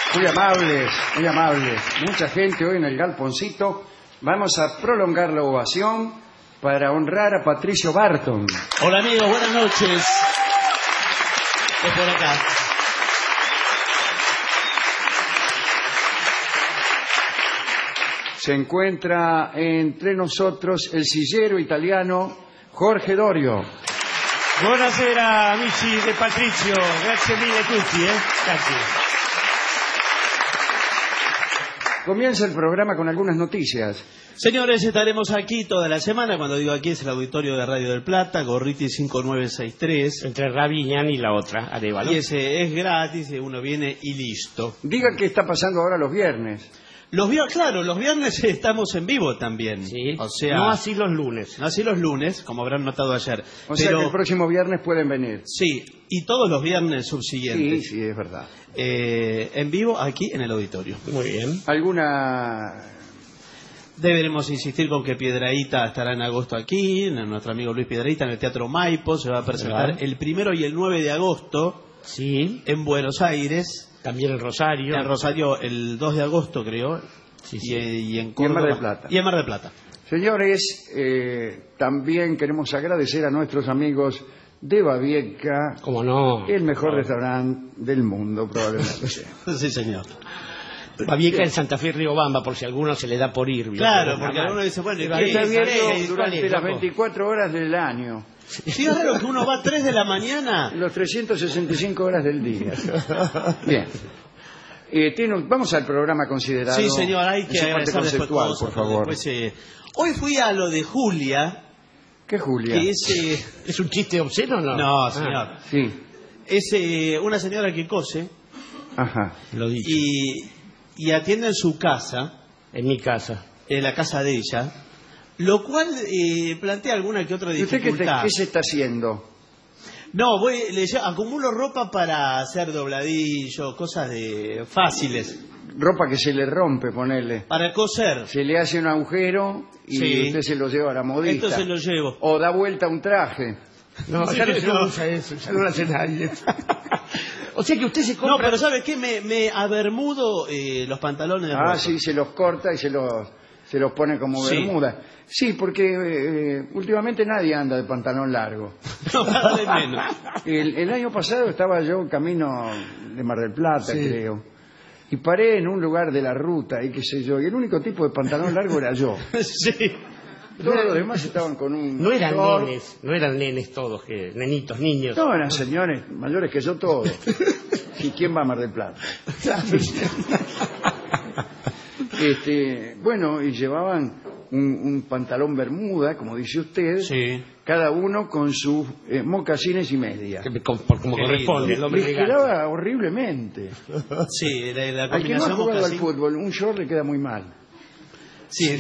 Muy amables, muy amables. Mucha gente hoy en el Galponcito. Vamos a prolongar la ovación para honrar a Patricio Barton. Hola amigos, buenas noches. Es por acá. Se encuentra entre nosotros el sillero italiano Jorge Dorio. Buonasera amici de Patricio, grazie mille a tutti, gracias. Comienza el programa con algunas noticias. Señores, estaremos aquí toda la semana. Cuando digo aquí es el auditorio de Radio del Plata, Gorriti 5963. Entre Raviñán y la otra, Arévalo. Y ese es gratis, uno viene y listo. Diga qué está pasando ahora los viernes. Claro, los viernes estamos en vivo también. Sí. O sea, no así los lunes. No así los lunes, como habrán notado ayer. O sea que el próximo viernes pueden venir. Sí, y todos los viernes subsiguientes. Sí, es verdad. En vivo aquí en el auditorio. Muy bien. ¿Alguna...? Deberemos insistir con que Piedrahíta estará en agosto aquí, nuestro amigo Luis Piedrahíta en el Teatro Maipo, se va a presentar el 1 y el 9 de agosto en Buenos Aires. También en Rosario. En Rosario el 2 de agosto, creo. Sí. Y en Córdoba. Y en Mar del Plata. Y en Mar del Plata. Señores, también queremos agradecer a nuestros amigos de Babieca. ¿Cómo no? El mejor restaurante del mundo, probablemente. Sí, señor. Babieca en Santa Fe y Riobamba, por si a alguno se le da por ir. Claro, porque alguno dice, bueno, ¿y qué está abierto es? durante las 24 horas del año. Sí, es raro que uno va a 3 de la mañana. Los 365 horas del día. Bien. Vamos al programa considerado. Sí, señor, hay que esa parte conceptual, por favor. Después, hoy fui a lo de Julia. ¿Qué Julia? Que es un chiste obsceno o no? No, señor. Sí. Es una señora que cose. Ajá. Lo dicho. Y atiende en su casa. En mi casa. En la casa de ella. Lo cual plantea alguna que otra dificultad. ¿Usted qué se está haciendo? No, acumulo ropa para hacer dobladillo, cosas fáciles. Ropa que se le rompe, ponerle. Para coser. Se le hace un agujero y usted se lo lleva a la modista. Esto se lo llevo. O da vuelta un traje. No, ya no usa eso, ya no lo hace nadie. O sea que usted se compra... No, pero ¿sabe qué? Me abermudo los pantalones de ropa. Sí, se los corta y se los pone como bermuda. Sí, porque últimamente nadie anda de pantalón largo. No, cada vez menos. El año pasado estaba yo camino de Mar del Plata, creo. Y paré en un lugar de la ruta y qué sé yo. Y el único tipo de pantalón largo era yo. Sí. Todos los demás estaban con un... No eran nenes todos, nenitos, niños. No, eran señores mayores que yo todos. ¿Y quién va a Mar del Plata? Bueno, y llevaban un pantalón bermuda, como dice usted, cada uno con sus mocasines y medias. Como corresponde. Les quedaba horriblemente. Sí, la al que no ha combinación jugado al mocasín. fútbol, un short le queda muy mal. Sí.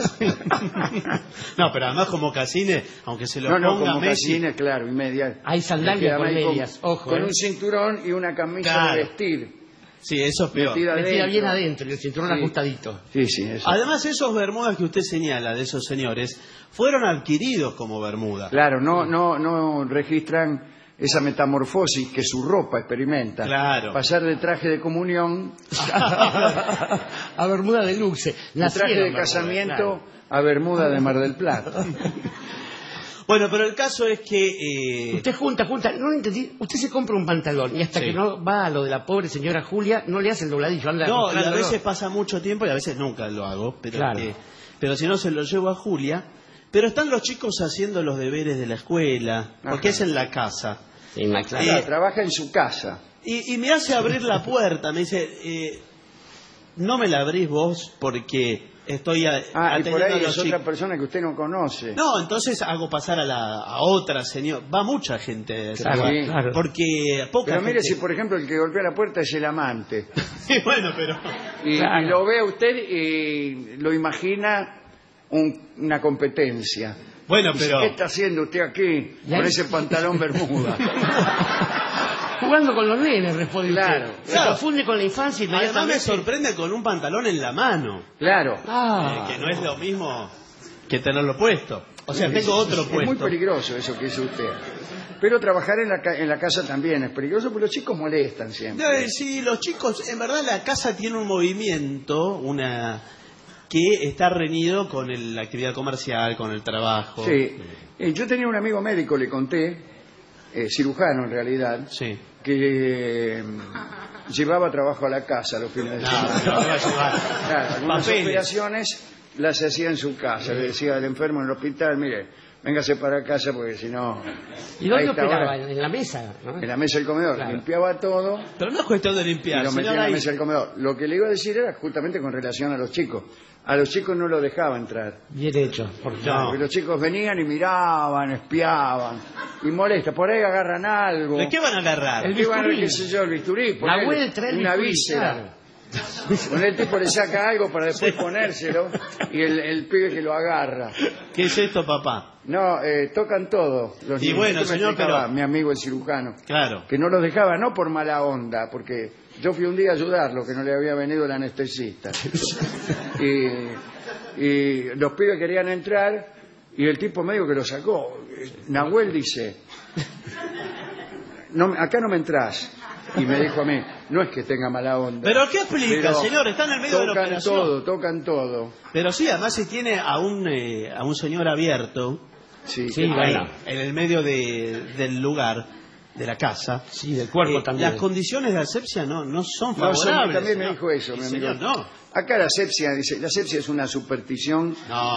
No, pero además con mocasines, aunque se lo ponga con Messi. mocasines, claro, y medias. Hay sandalias con medias, ojo. Con un cinturón y una camisa de vestir. Sí, eso es peor. Metida bien adentro y el cinturón ajustadito. Sí, eso. Además, esos bermudas que usted señala de esos señores fueron adquiridos como bermuda. Claro, no registran esa metamorfosis que su ropa experimenta. Claro. Pasar de traje de comunión a bermuda de luxe. De traje de casamiento a bermuda de Mar del Plata. Bueno, pero el caso es que... Usted junta, no lo entendí. Usted se compra un pantalón y hasta que no va a lo de la pobre señora Julia, no le hace el dobladillo. No, y a veces pasa mucho tiempo y a veces nunca lo hago. Pero si no, se lo llevo a Julia. Pero están los chicos haciendo los deberes de la escuela, porque es en la casa. Trabaja en su casa. Y me hace abrir la puerta, me dice, no me la abrís vos porque estoy atendiendo y por ahí a los es chicos. otra persona que usted no conoce. No, entonces hago pasar a otra señora. Va mucha gente. Claro. Porque poca Pero mire, gente... si por ejemplo el que golpea la puerta es el amante. Sí, bueno, pero... Y lo ve a usted y lo imagina una competencia. Bueno, pero... ¿Qué está haciendo usted aquí con ese pantalón bermuda? Jugando con los nenes, responde Claro. usted. Se confunde con la infancia y además me sorprende con un pantalón en la mano. Claro. Que no es lo mismo que tenerlo puesto. O sea, tengo otro puesto. Es muy peligroso eso que hizo usted. Pero trabajar en la casa también es peligroso porque los chicos molestan siempre. Sí, los chicos, en verdad la casa tiene un movimiento, que está reñido con la actividad comercial, con el trabajo. Sí. Yo tenía un amigo médico, le conté, cirujano en realidad, sí, que llevaba trabajo a la casa los fines de semana. Claro, algunas operaciones las hacía en su casa. Le decía al enfermo en el hospital, mire, véngase para casa porque si no... ¿Y dónde operaba? ¿En la mesa? ¿No? En la mesa del comedor. Claro. Limpiaba todo. Pero no es cuestión de limpiar. Y lo metía en la mesa del comedor. Lo que le iba a decir era justamente con relación a los chicos. A los chicos no los dejaba entrar. Bien hecho. Porque los chicos venían y miraban, espiaban. Y molesta. Por ahí agarran algo. ¿De qué van a agarrar? El bisturí. ¿Qué sé yo? El bisturí. La vuelta, una víscera. Con el tipo le saca algo para después ponérselo y el pibe que lo agarra. ¿Qué es esto, papá? No, tocan todo. Los y bueno, señor, pero... mi amigo el cirujano. Claro. Que no los dejaba, no por mala onda, porque yo fui un día a ayudarlo, que no le había venido el anestesista. y los pibes querían entrar y el tipo medio que lo sacó. Nahuel dice, no, acá no me entras. Y me dijo a mí, no es que tenga mala onda. ¿Pero qué explica, señor? Está en el medio de la operación. Tocan todo. Pero sí, además se tiene a un señor abierto. Sí, bueno, en el medio del lugar, de la casa. Sí, del cuerpo también. Las condiciones de asepsia no son favorables. También me dijo eso, mi amigo. Señor, no. Acá la asepsia es una superstición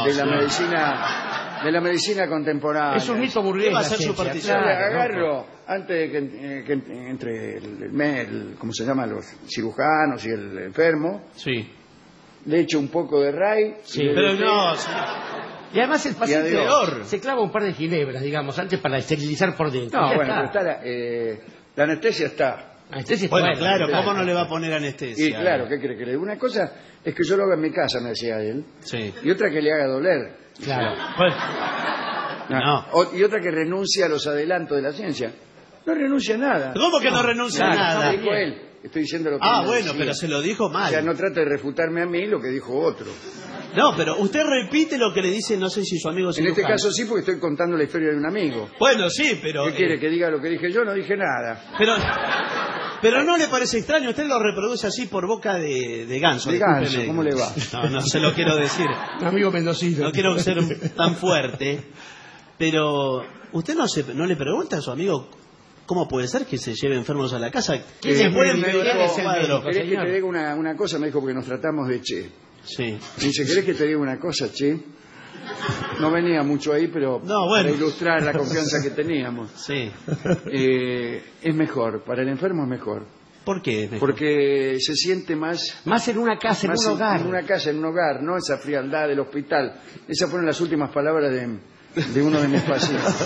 de la medicina contemporánea. Es un mito burgués. ¿Qué va a ser superstición? Agarro, antes de que entre ¿cómo se llama? Los cirujanos y el enfermo. Sí. Le echo un poco de ray. Sí, pero no. Y además el paciente se clava un par de ginebras, digamos, antes para esterilizar por dentro. No, bueno, está la anestesia está. Bueno, claro, ¿cómo no le va a poner anestesia? Y claro, ¿qué cree que le diga? Una cosa es que yo lo haga en mi casa, me decía él. Sí. Y otra que le haga doler. Claro. Pues, no. Y otra que renuncie a los adelantos de la ciencia. No renuncia a nada. ¿Cómo que no renuncia a nada? No, dijo él. Estoy diciendo lo que bueno, pero se lo dijo mal. O sea, no trate de refutarme a mí lo que dijo otro. No, pero usted repite lo que le dice, no sé si su amigo se En este caso sí, porque estoy contando la historia de un amigo. Bueno, sí, pero... ¿Qué quiere? ¿Que diga lo que dije yo? No dije nada. Pero ¿no le parece extraño? Usted lo reproduce así por boca de ganso. De ganso, ¿cómo le va? No se lo quiero decir. Amigo mendocino. No quiero ser tan fuerte. Pero, ¿usted no le pregunta a su amigo cómo puede ser que se lleve enfermos a la casa? ¿Qué se puede empeorar ese cuadro? ¿Querés que te diga una cosa? Me dijo, porque nos tratamos de che. Sí. Me dice, ¿querés que te diga una cosa, che? No venía mucho ahí, pero para ilustrar la confianza que teníamos. Sí. Es mejor, para el enfermo es mejor. ¿Por qué? Porque se siente más en una casa, en un hogar. En una casa, en un hogar, no esa frialdad del hospital. Esas fueron las últimas palabras de uno de mis pacientes.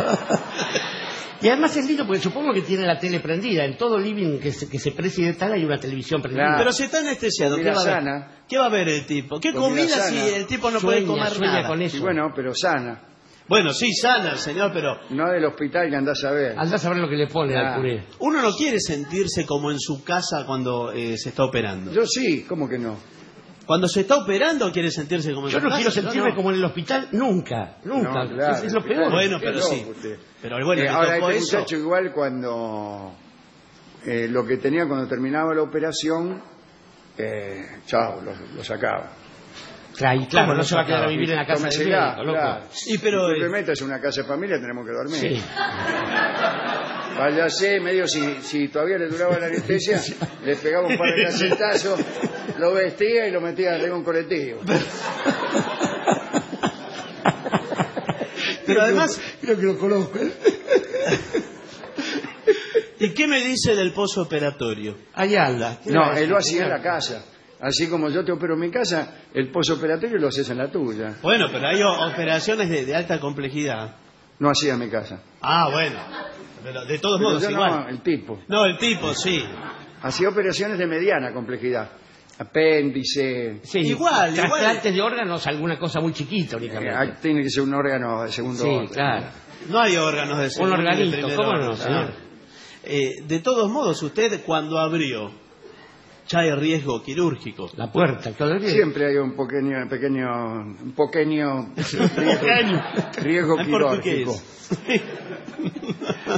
Y además es lindo porque supongo que tiene la tele prendida. En todo living que se preside tal hay una televisión prendida. Claro. Pero si está anestesiado, ¿qué va a ver? ¿Qué va a ver el tipo? ¿Qué comida si el tipo no puede comer nada? Con eso. Y bueno, pero sana. Bueno, sí, sana, señor, pero... No del hospital que andás a ver. Andás a ver lo que le pone al puré. Uno no quiere sentirse como en su casa cuando se está operando. Yo sí, ¿cómo que no? Cuando se está operando quiere sentirse como en su casa. Yo no quiero sentirme como en el hospital nunca. No, claro, es lo peor. Bueno, pero sí. Pero bueno, ahora este muchacho igual cuando... lo que tenía cuando terminaba la operación, chao, lo sacaba. Claro, no se va a quedar a vivir en la casa de médico, loco. Claro. Y pero... Si te metes en una casa de familia tenemos que dormir. Sí. Váyase, medio si todavía le duraba la anestesia, le pegaba un par de cachetazos, lo vestía y lo metía arriba de un colectivo. Pero además... Creo que lo conozco. ¿Y qué me dice del posoperatorio? Allá anda. No, él lo hacía en la casa. Así como yo te opero en mi casa, el posoperatorio lo haces en la tuya. Bueno, pero hay operaciones de alta complejidad. No hacía en mi casa. Bueno. Pero de todos modos, igual. No, el tipo. No, el tipo, sí. Hacía operaciones de mediana complejidad. Apéndice. Sí, igual. Trasplantes de órganos, alguna cosa muy chiquita únicamente. Tiene que ser un órgano de segundo orden. Sí, claro. No hay órganos de segundo orden. Un organito, ¿cómo no, señor? De todos modos, usted cuando abrió, ya hay riesgo quirúrgico. La puerta, siempre hay un pequeño riesgo quirúrgico.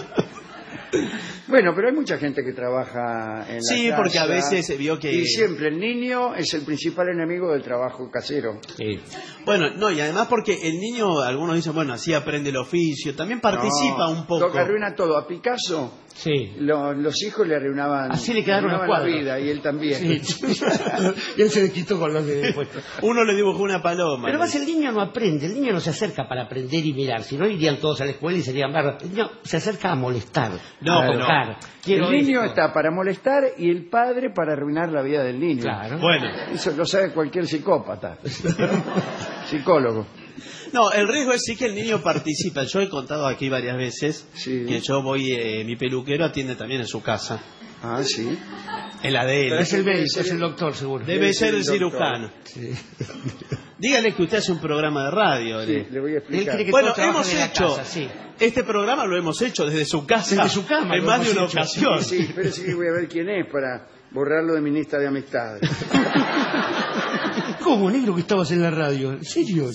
Bueno, pero hay mucha gente que trabaja en la Sí, casa, porque a veces vio que... Y siempre el niño es el principal enemigo del trabajo casero. Sí. Bueno, no, y además porque el niño, algunos dicen, bueno, así aprende el oficio, también participa un poco. Arruina todo. A Picasso, Sí. los hijos le arruinaban, Así le quedaron los la cuadros. vida, y él también. Sí. Y él se le quitó con los de puesto. Uno le dibujó una paloma. Pero más el niño no aprende, el niño no se acerca para aprender y mirar, si no irían todos a la escuela y serían barros. El niño se acerca a molestar, No, a pero- tocar. El niño esto. está para molestar y el padre para arruinar la vida del niño. Claro. Bueno, Eso lo sabe cualquier psicópata. Psicólogo. no, el riesgo es sí que el niño participa. Yo he contado aquí varias veces Sí. que yo voy, mi peluquero atiende también en su casa, Ah, sí. en la de él. Pero es el médico, es el doctor, seguro. Debe ser el doctor. cirujano. Sí. Dígale que usted hace un programa de radio. Sí, le voy a Él explicar. cree que Bueno, todos trabajan hemos en la hecho casa, sí. este programa, lo hemos hecho desde su casa, Desde su cama en lo más de hemos una hecho. ocasión. Sí, pero sí voy a ver quién es para borrarlo de mi lista de amistades. ¿Cómo, negro, que estabas en la radio? ¿En serio?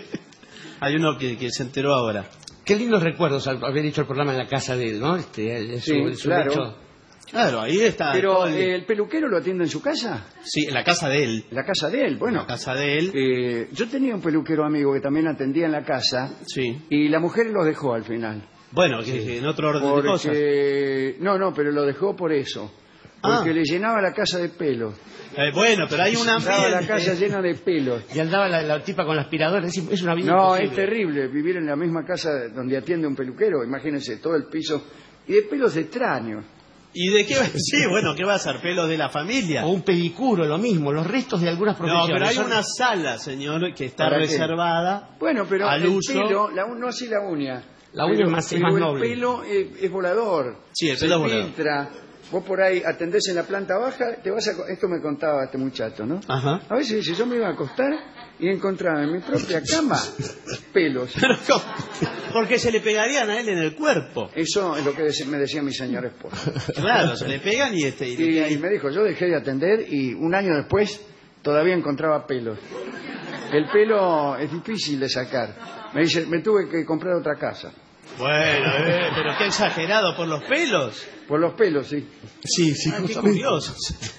Hay uno que se enteró ahora. Qué lindos recuerdos al haber hecho el programa en la casa de él, ¿no? Sí, claro. lecho. Claro, ahí está. Pero todo el- el peluquero lo atiende en su casa, Sí, en la casa de él. en la casa de él. En Bueno, la casa de él. yo tenía un peluquero amigo que también atendía en la casa Sí. y la mujer los dejó al final. Bueno, que en otro orden de cosas. Porque no, pero lo dejó por eso. Porque le llenaba la casa de pelos. Bueno, pero hay una Estaba la casa llena de pelos. Y andaba la tipa con la aspiradora, es una vida No, imposible. es terrible vivir en la misma casa donde atiende un peluquero. Imagínense, todo el piso. Y de pelos extraños. ¿Y de qué va? Sí, bueno, ¿qué va a ser? ¿Pelos de la familia? O un pedicuro, lo mismo, los restos de algunas No, profesiones. pero hay Son- una sala, señor, que está ¿Para qué? reservada. Bueno, pero Al el uso. pelo, no así la uña. La uña Pero- es más pero noble. El pelo es volador. Sí, el Se pelo es volador. filtra. Vos por ahí atendés en la planta baja, te vas a... Esto me contaba este muchacho, ¿no? Ajá. A veces dice, yo me iba a acostar y encontraba en mi propia cama pelos. Pero ¿cómo? Porque se le pegarían a él en el cuerpo. Eso es lo que me decía mi señor esposo. Claro, se le pegan y le Y cae- me dijo, yo dejé de atender y un año después todavía encontraba pelos. El pelo es difícil de sacar. Me dice, me tuve que comprar otra casa. Bueno, pero qué exagerado por los pelos. Por los pelos, sí. Sí, sí, Ah, qué curioso.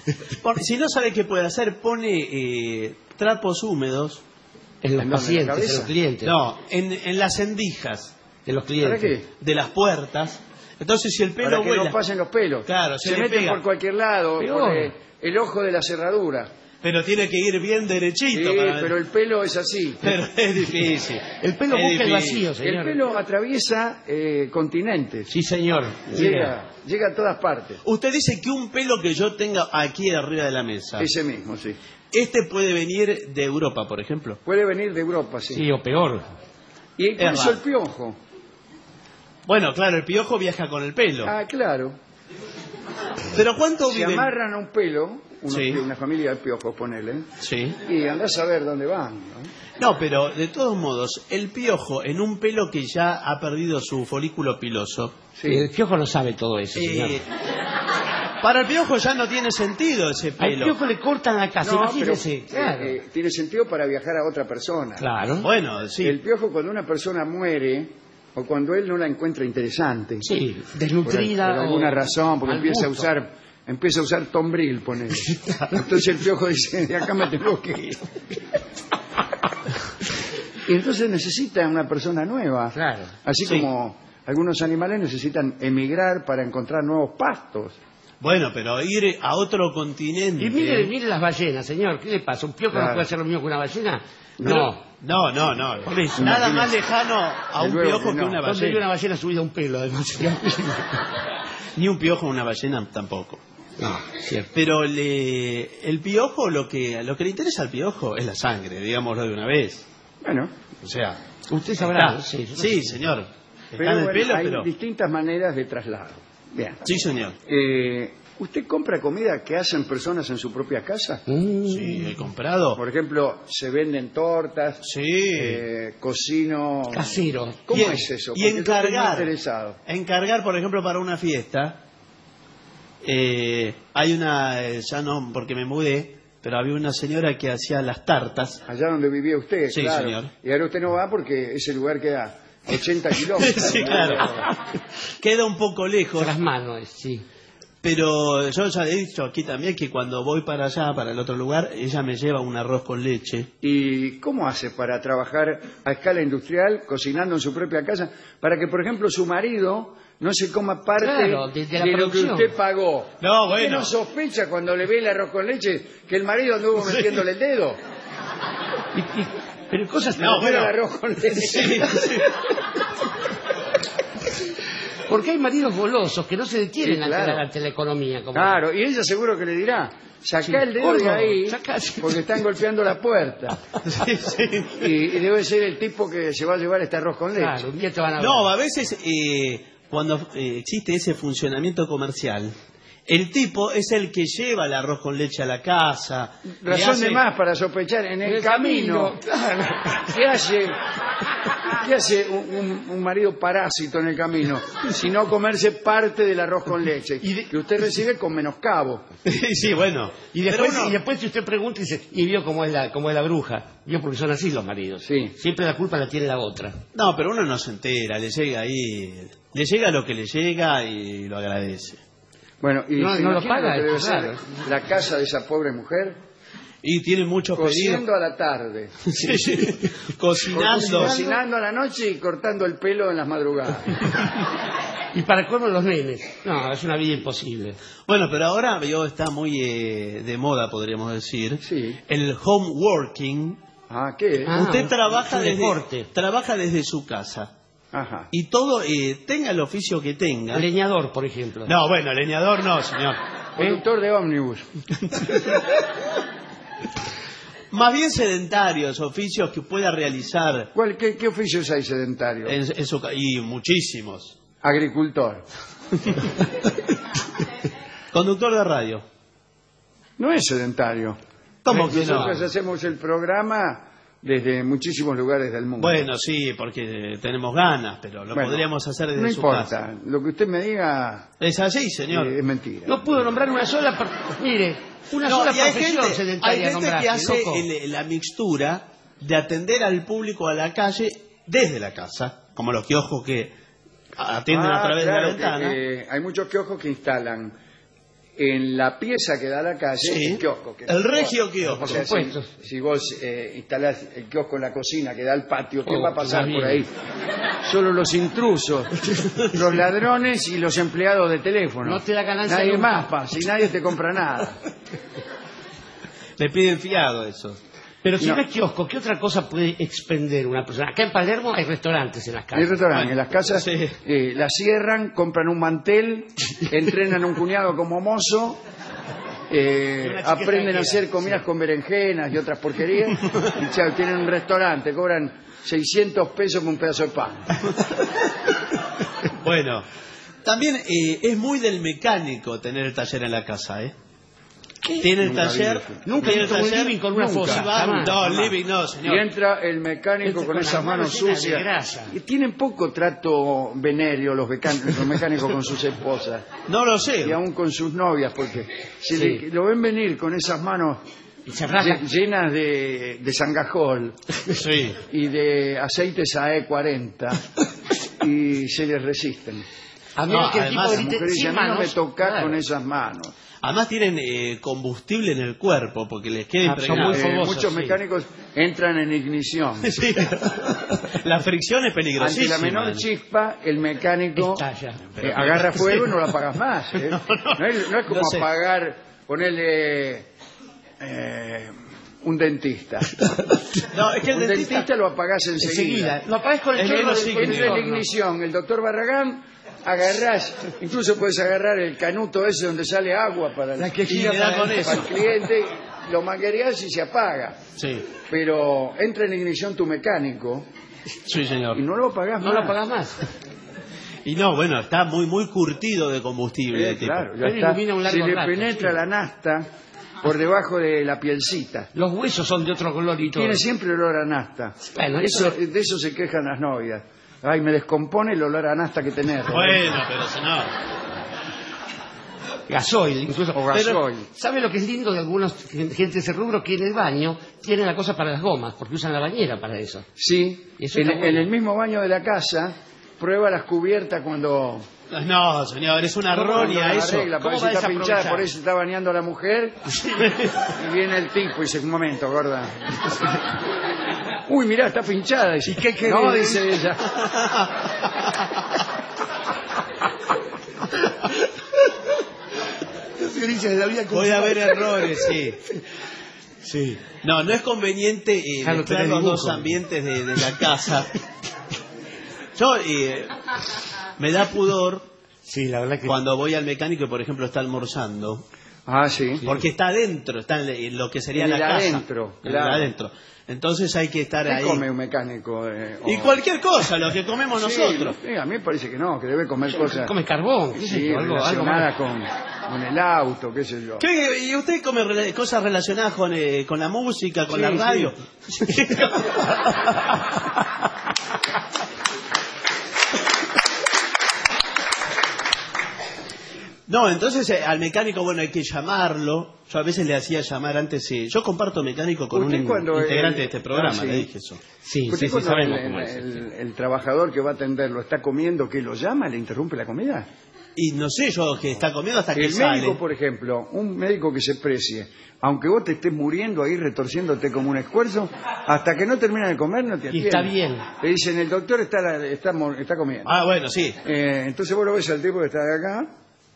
Si no sabe qué puede hacer, pone trapos húmedos. En los ¿En dónde? ¿En la pacientes, en cabeza? los clientes. No, en las endijas De los ¿Para clientes. qué? de las puertas. Entonces, si el pelo Para que vuela, no pasen los pelos. Claro, se se le meten pega. por cualquier lado, Peor. por el ojo de la cerradura. pero tiene que ir bien Sí, derechito. para- pero el pelo es así. Pero es difícil. El pelo Es busca el difícil. vacío, señor. El pelo atraviesa continentes. Sí, señor. Llega a todas partes. Usted dice que un pelo que yo tenga aquí arriba de la mesa, Ese mismo, sí. este puede venir de Europa, por ejemplo. Puede venir de Europa, sí. Sí, o peor. Y por Es eso raro. el piojo. Bueno, claro, el piojo viaja con el pelo. Ah, claro. Pero ¿cuánto Se vive? amarran a un pelo, Sí. una familia de piojos, ponele, Sí. y andás a ver dónde van, ¿no? No, pero de todos modos, el piojo en un pelo que ya ha perdido su folículo piloso, Sí. El piojo no sabe todo eso, señor. para el piojo ya no tiene sentido ese Al pelo. piojo le cortan la casa, No, imagínese. pero, Claro. tiene sentido para viajar a otra persona. Claro. Bueno, sí. El piojo cuando una persona muere o cuando él no la encuentra interesante, Sí, por, desnutrida. por alguna o razón, porque al empieza gusto. a usar Tombril, ponele. Entonces el piojo dice, de acá me tengo que ir. Y entonces necesita una persona nueva. Claro. Así Sí. como algunos animales necesitan emigrar para encontrar nuevos pastos. Bueno, pero ir a otro continente. Y mire las ballenas, señor. ¿Qué le pasa? ¿Un piojo Claro. no puede hacer lo mismo que una ballena? Pero- no. Por eso. Nada más lejano a un Desde luego piojo que que no. una ¿Dónde vio una ballena. ballena subida a un pelo, además? Ni un piojo una ballena tampoco. No, cierto. Pero el piojo, lo que le interesa al piojo es la sangre, digámoslo de una vez. Bueno, O sea, Usted sabrá. está. Sí, yo no Sí, sé. señor. Está pero en el bueno, pelo, hay pero... distintas maneras de traslado. Bien. Sí, señor. ¿Usted compra comida que hacen personas en su propia casa? Sí, he comprado. Por ejemplo, se venden tortas, Sí. cocino... Casero. ¿Cómo Y- es eso? Y Porque yo estoy muy encargar. interesado. Encargar, por ejemplo, para una fiesta. Hay una, ya no, porque me mudé, pero había una señora que hacía las tartas. Allá donde vivía usted, Sí, claro. señor. Y ahora usted no va porque ese lugar queda 80 kilómetros. Sí, claro. Queda un poco lejos. Las manos, sí. Pero yo ya he dicho aquí también que cuando voy para allá, para el otro lugar, ella me lleva un arroz con leche. ¿Y cómo hace para trabajar a escala industrial, cocinando en su propia casa, para que, por ejemplo, su marido no se coma parte de la lo que usted pagó? No, ¿Usted bueno. no sospecha cuando le ve el arroz con leche que el marido anduvo metiéndole el dedo? Pero cosas... No, bueno, el arroz con leche. Sí. Porque hay maridos golosos que no se detienen Sí, claro. ante la economía. Como... Claro, y ella seguro que le dirá, sacá el dedo de ahí, porque están golpeando la puerta. Sí. Y debe ser el tipo que se va a llevar este arroz con leche. Claro, un día te van a... No, a veces cuando existe ese funcionamiento comercial, el tipo es el que lleva el arroz con leche a la casa. Razón de más para sospechar en el camino. Claro. ¿Qué hace un marido parásito en el camino? Si no comerse parte del arroz con leche, que usted recibe con menoscabo. Sí, bueno. Y después si usted pregunta, dice, y vio cómo es la bruja. Vio porque son así los maridos. Sí. Siempre la culpa la tiene la otra. No, pero uno no se entera, le llega ahí, le llega lo que le llega y lo agradece. Bueno, y no lo paga, que debe claro. ser la casa de esa pobre mujer. Y tiene muchos Cociendo a la tarde. Sí. Cocinando a la noche y cortando el pelo en las madrugadas. Y para colmo los nenes. No, es una vida imposible. Bueno, pero ahora está muy de moda, podríamos decir. Sí. El home working. Ah, ¿qué? Usted trabaja deporte. desde su casa. Ajá. Y todo, tenga el oficio que tenga. Leñador, por ejemplo. No, bueno, leñador no, señor. Conductor de ómnibus. Más bien sedentarios, oficios que pueda realizar. ¿Qué oficios hay sedentarios? Y muchísimos. Agricultor. Conductor de radio. No es sedentario. ¿Cómo que no? Nosotros hacemos el programa desde muchísimos lugares del mundo. Bueno, sí, porque tenemos ganas, pero lo podríamos hacer desde su casa. No importa, lo que usted me diga... Es así, señor. Es mentira. No puedo nombrar una sola... Mire, una sola profesión sedentaria. Hay gente que hace la mixtura de atender al público a la calle desde la casa, como los kioscos que atienden a través de la ventana. Hay muchos kioscos que instalan en la pieza que da a la calle el kiosco. El regio kiosco. O sea, si vos instalás el kiosco en la cocina que da al patio, ¿qué va a pasar por ahí? Solo los intrusos, los ladrones y los empleados de teléfono. No te da ganancia. Nadie más, si nadie te compra nada. Le piden fiado eso. Pero si no es kiosco, ¿qué otra cosa puede expender una persona? Acá en Palermo hay restaurantes en las casas. Hay restaurantes, en las casas la cierran, compran un mantel, entrenan a un cuñado como mozo, aprenden a hacer comidas con berenjenas y otras porquerías, y chao, tienen un restaurante, cobran 600 pesos por un pedazo de pan. Bueno, también es muy del mecánico tener el taller en la casa, ¿eh? Tiene el taller. Nunca he un living con una fosa. No, living no, señor. Y entra el mecánico con esas manos sucias. Y tienen poco trato venéreo los mecánicos con sus esposas. No lo sé. Y aún con sus novias, porque lo ven venir con esas manos llenas de sangajol y de aceites AE40 y se les resisten. A mí que el tipo las mujeres dicen, a mí no me tocas con esas manos. Además tienen combustible en el cuerpo porque les queda impregnado. Muchos mecánicos entran en ignición. Sí. La fricción es peligrosísima. Ante la menor chispa, el mecánico agarra fuego y no lo apagas más. No es como apagar, ponerle un dentista. No, es que el dentista lo apagás enseguida. Lo apagás con el chorro de la ignición. El doctor Barragán agarrás, incluso puedes agarrar el canuto ese donde sale agua para el cliente, lo manguereás y se apaga. Sí. Pero entra en ignición tu mecánico. Sí, señor. Y no lo apagás más. No lo apagás más. Y no, bueno, está muy curtido de combustible. Claro, ya está. Se le penetra la nafta por debajo de la pielcita. Los huesos son de otro color y todo. Tiene siempre olor a nafta. Bueno, de eso se quejan las novias. Ay, me descompone el olor a nafta que tenés. Bueno, pero si no. gasoil, incluso. O gasoil. Pero, ¿sabe lo que es lindo de algunos gente de ese rubro? Que en el baño tienen la cosa para las gomas, porque usan la bañera para eso. Sí, Eso en está bueno. el mismo baño de la casa, prueba las cubiertas cuando... No, señor, es una roña eso. Arregla, por ¿Cómo eso va a está pinchada, desaprovechar? por eso está bañando a la mujer. Y viene el tipo y dice, un momento, gorda. Uy, mirá, está pinchada. Dice, ¿Y qué querés? no, dice ella. Puede haber errores, sí. Sí. No, no es conveniente Claro, mezclar tenés los dos dibujo. ambientes de la casa. Yo me da pudor Sí, la verdad que... cuando voy al mecánico y, por ejemplo, está almorzando. Ah, sí. Porque está adentro, está en lo que sería En la el casa. adentro, En claro. el adentro. Entonces hay que estar ¿Qué ahí. come un mecánico? Y cualquier cosa, lo que comemos nosotros. Sí, a mí me parece que no, que debe comer cosas... Come carbón, qué sé Sí, yo, algo relacionadas más. con el auto, qué sé yo. ¿Y usted come cosas relacionadas con la música, con Sí, la radio? No, entonces al mecánico, bueno, hay que llamarlo. Yo a veces le hacía llamar antes. Yo comparto mecánico con un Usted cuando integrante de este programa, sí. le dije eso. Sí, ¿Usted sí, sí, cuando sabemos cómo es. el trabajador que va a atenderlo está comiendo, que lo llama, le interrumpe la comida? Y no sé yo que está comiendo hasta que El sale. médico, por ejemplo, un médico que se precie, aunque vos te estés muriendo ahí retorciéndote como un esfuerzo, hasta que no termina de comer no te Y atiende. está bien. Le dicen, el doctor está comiendo. Ah, bueno, sí. Entonces vos lo ves al tipo que está de acá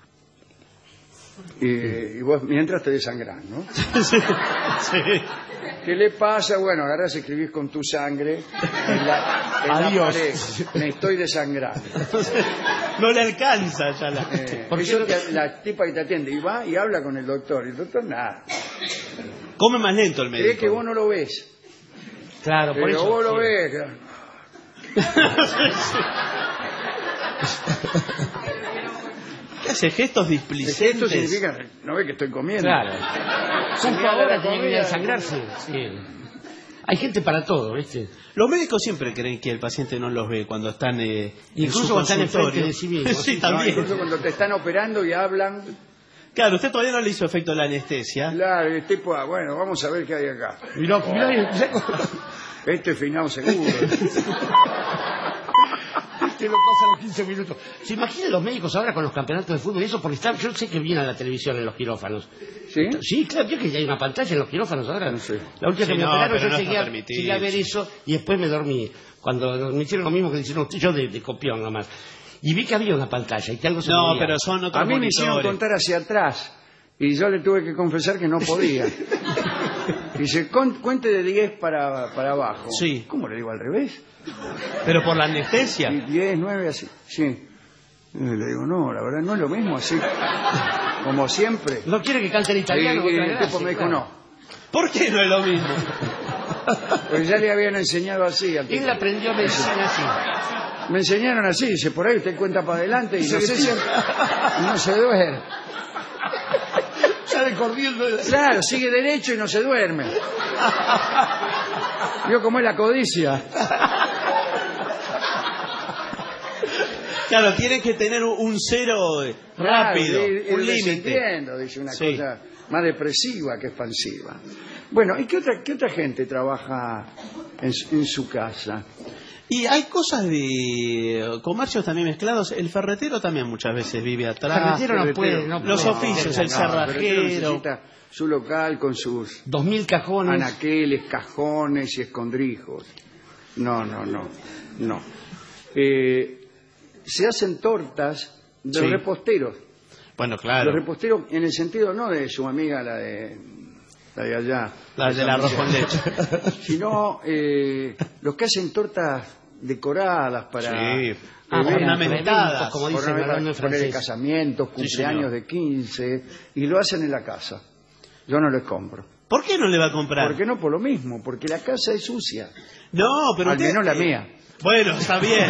y vos mientras te desangrás, ¿no? Sí. ¿Qué le pasa? Bueno, agarrás, escribís con tu sangre en la Adiós. pared. Me estoy desangrando. No le alcanza ya la... Porque Eso la tipa que te atiende y va y habla con el doctor. Y el doctor nada. Come más lento el médico. Cree que vos no lo ves. Claro, por Pero eso. vos lo sí. ves. ¿Qué hace? Gestos displicentes. Esto significa, no ve que estoy comiendo. Claro. Justo Justo ahora ahora tiene que comida. desangrarse. Sí. Hay gente para todo, ¿viste? Los médicos siempre creen que el paciente no los ve cuando están Incluso en su cuando están enfrente consultorio. de sí mismos. Sí, Sí, No, también. incluso cuando te están operando y hablan, Claro, usted todavía no le hizo efecto la anestesia. claro, el tipo, bueno, vamos a ver qué hay acá. Mirá, Este final seguro. te lo pasa a los 15 minutos. ¿Se imaginan los médicos ahora con los campeonatos de fútbol y eso? Porque yo sé que viene a la televisión en los quirófanos. ¿Sí? Sí, claro, yo que ya hay una pantalla en los quirófanos ahora. No sé. La última Sí, que me no, operaron pero yo no llegué está a, permitido. llegué a ver eso y después me dormí. Cuando me hicieron lo mismo que hicieron yo de copión nomás. Y vi que había una pantalla y que algo se No, movía. pero son otros A mí me hicieron monitores. contar hacia atrás y yo le tuve que confesar que no podía. Dice, cuente de 10 para abajo. Sí. ¿Cómo le digo al revés? Pero por la anestesia. Y 10, 9, así. Sí. Y le digo, no, la verdad no es lo mismo así. Como siempre. ¿No quiere que cante en italiano? Y otra el tipo gracia, me dijo, claro. no. ¿Por qué no es lo mismo? Pues ya le habían enseñado así. Al tipo. Él aprendió medicina así. Me enseñaron así, dice, por ahí usted cuenta para adelante y no sé si... No se duerme. Ya de corriendo. Claro, sigue derecho y no se duerme. Vio cómo es la codicia. Claro, tiene que tener un cero rápido, Claro, un límite. descendiendo, dice una Sí. cosa más depresiva que expansiva. Bueno, ¿y qué otra gente trabaja en su casa? Y hay cosas de comercios también mezclados. El ferretero también muchas veces vive atrás. Ferretero no puede, no Los puede. oficios, el No, pero cerrajero. necesita su local con sus 2000 cajones. anaqueles, cajones y escondrijos. No. Se hacen tortas de Sí. reposteros. Bueno, Los claro. reposteros en el sentido no de su amiga, la de allá. La del arroz con leche. Sino los que hacen tortas decoradas para... Sí. eventos, ornamentadas. Como dice ornamentadas, Madame en ponerle francés. casamientos, Sí, cumpleaños señor. de 15, y lo hacen en la casa. Yo no les compro. ¿Por qué no le va a comprar? ¿Por qué no? Por lo mismo, porque la casa es sucia. No, pero Al usted- menos la mía. Bueno, está bien.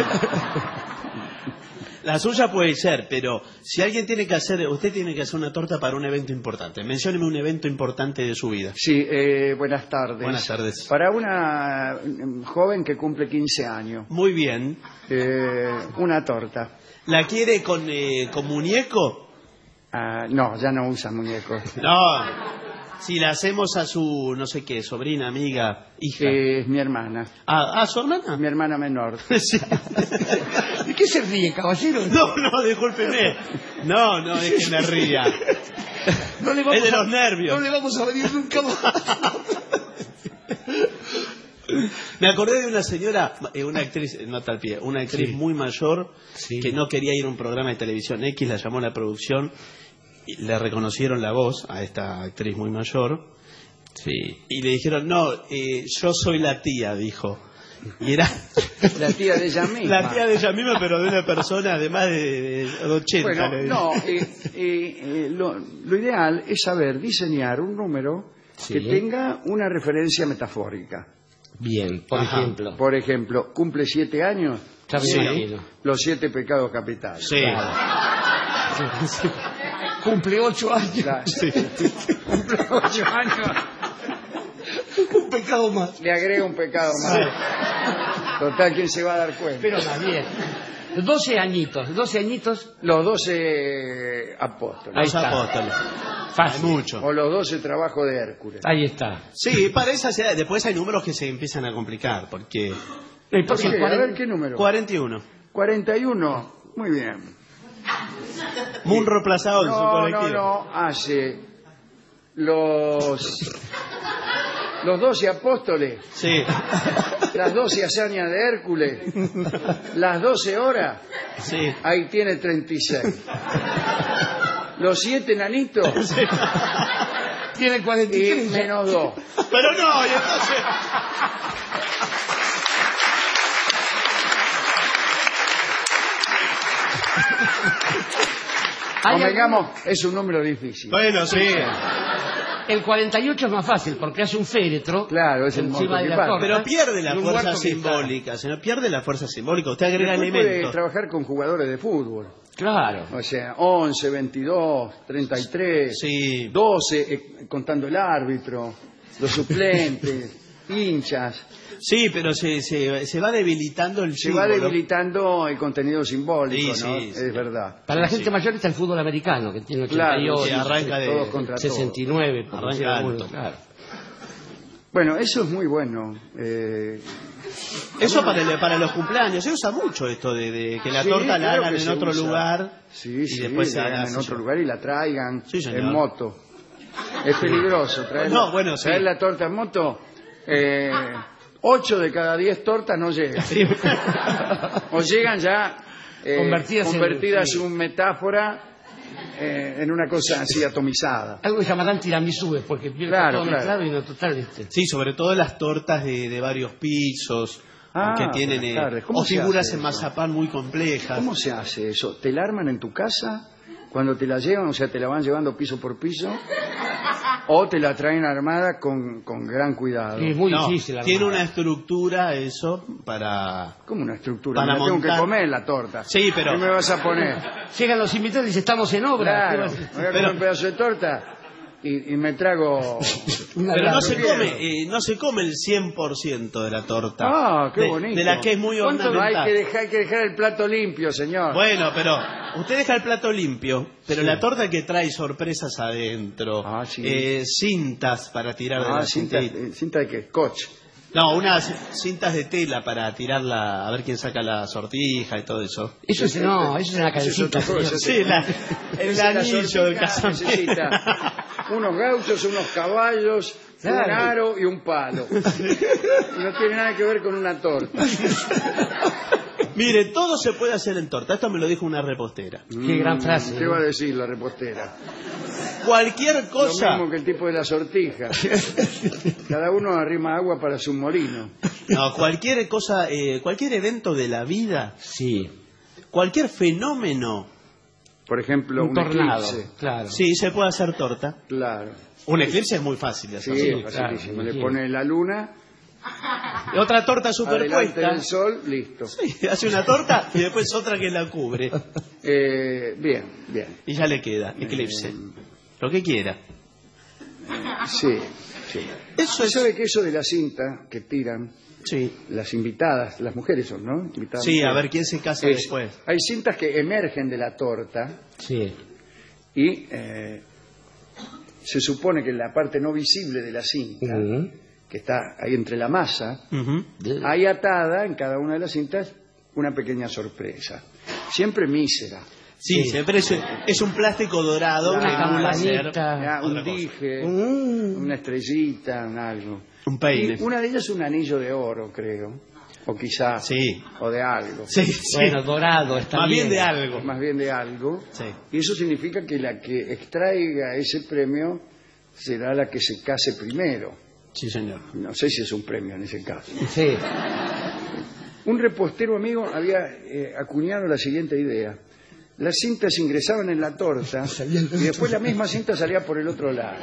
La suya puede ser, pero si alguien tiene que hacer, usted tiene que hacer una torta para un evento importante. Mencióneme un evento importante de su vida. Sí, buenas tardes. Buenas tardes. Para una joven que cumple 15 años, Muy bien. una torta. ¿La quiere con muñeco? No, ya no usan muñecos. No, si la hacemos a su, no sé qué, sobrina, amiga, hija. Es mi hermana. ¿Su hermana? Mi hermana menor. Sí. ¿De qué se ríe, caballero? No, discúlpeme. No, es que me ría. Es de los nervios. No le vamos a venir nunca más. Me acordé de una señora, una actriz, nota al pie, una actriz muy mayor que no quería ir a un programa de televisión X, la llamó a la producción y le reconocieron la voz a esta actriz muy mayor y le dijeron, no, yo soy la tía, dijo. Y era la tía de ella misma. La tía de ella misma, pero de una persona de más de 80. Bueno, lo ideal es saber diseñar un número que tenga una referencia metafórica. Bien, por ejemplo, cumple 7 años. Los 7 pecados capitales. Sí. Claro. Sí. Cumple 8 años. Claro. Cumple 8 años. Un pecado más. Le agrega un pecado más. Total, ¿quién se va a dar cuenta? Pero más bien. 12 añitos. Los 12 apóstoles. Los apóstoles. Fácil. Mucho. O los 12 trabajos de Hércules. Ahí está. Sí, para esas edades. Después hay números que se empiezan a complicar, porque... ¿Por qué? A ver, ¿qué número? 41. 41. Muy bien. Munro Plazaón, su colectivo. No, hace los 12 apóstoles. Sí. Las 12 hazañas de Hércules. Las 12 horas. Sí. Ahí tiene 36. Los 7 enanitos. Sí. Tiene 43. Y menos 2. Pero no, y entonces... Convengamos, es un número difícil. Bueno, sí. El 48 es más fácil porque hace un féretro. Claro, es el encima de la monte. torta. Pero pierde la Y un fuerza muerto que simbólica. Se no pierde la fuerza simbólica. Usted agrega Después puede elementos. trabajar con jugadores de fútbol. Claro. O sea, 11, 22, 33, Sí. 12, contando el árbitro, los suplentes, hinchas. Sí, pero se va debilitando el Se va símbolo. debilitando el contenido simbólico, Sí, ¿no? sí, Es verdad. Para la gente mayor está el fútbol americano, que tiene 88, Claro, que arranca de todos contra 69, por Arranca decir alto. alguno, claro. Bueno, eso es muy bueno. Eso para los cumpleaños. Se usa mucho esto de que la Sí, torta la claro hagan que en se otro usa. lugar. Sí, y después la se hagan hace en otro yo. lugar y la traigan Sí, señor. en moto. Es peligroso traer, No, bueno, sí. traer la torta en moto. 8 de cada 10 tortas no llegan. Sí. O llegan ya convertidas en en metáfora, en una cosa así atomizada. Algo que llamarán tiramisú, porque viene Claro, todo claro. mezclado y no total. Sí, sobre todo las tortas de varios pisos, que tienen buenas tardes. ¿Cómo o se figuras hace en eso? mazapán muy complejas. ¿Cómo se hace eso? ¿Te la arman en tu casa cuando te la llevan? O sea, te la van llevando piso por piso. ¿O te la traen armada con gran cuidado? Sí, es muy No, difícil. tiene armar. una estructura eso para... ¿Cómo una estructura? Para Me la tengo que montar. comer la torta. Sí, pero... ¿Qué me vas a poner? Llegan los invitados y dicen, estamos en obra. Claro, ¿Qué me vas a voy a comer un pedazo de torta y me trago... Una Pero grasa. no se come el 100% de la torta. Ah, qué bonito. De la que es muy ¿Cuánto ornamental. hay que dejar el plato limpio, señor? Bueno, pero usted deja el plato limpio, pero la torta que trae sorpresas adentro, Ah, sí. cintas para tirar de la cinta de qué, scotch. No, unas cintas de tela para tirarla, a ver quién saca la sortija y todo eso. Eso es, no, eso es una Eso es cancita. otra cosa. Sí, el Esa es la anillo sortija, del casamiento. necesita unos gauchos, unos caballos, Claro. un aro y un palo. No tiene nada que ver con una torta. Mire, todo se puede hacer en torta. Esto me lo dijo una repostera. Qué gran frase. ¿Qué va a decir la repostera? Cualquier Lo cosa... mismo que el tipo de la sortija. Cada uno arrima agua para su molino. No, cualquier cosa, cualquier evento de la vida, Sí. cualquier fenómeno, Por ejemplo, un tornado. eclipse. Claro. sí, se puede hacer torta. Claro. Un eclipse es muy fácil de hacer. Sí, Sí, es claro, facilísimo. me Le imagino. pone la luna, Otra torta adelante superpuesta. del sol, listo. Sí, hace una torta y después otra que la cubre. Bien, bien. Y ya le queda, eclipse. Lo que quiera. Sí, sí. Eso es... ¿Sabe que eso de la cinta que tiran Sí, las invitadas, las mujeres son, ¿no? Invitadas sí, a mujeres. ver quién se casa después. Hay cintas que emergen de la torta Sí. y se supone que en la parte no visible de la cinta, que está ahí entre la masa, hay atada en cada una de las cintas una pequeña sorpresa, siempre mísera. Sí, siempre es un plástico dorado, un dije, una estrellita, un algo. Un peine. Y una de ellas es un anillo de oro, creo. O quizás, o de algo. Sí. Bueno, dorado, está más bien de algo. Más bien de algo. Sí. Y eso significa que la que extraiga ese premio será la que se case primero. Sí, señor. No sé si es un premio en ese caso. Sí. Un repostero amigo había acuñado la siguiente idea. Las cintas ingresaban en la torta y después la misma cinta salía por el otro lado.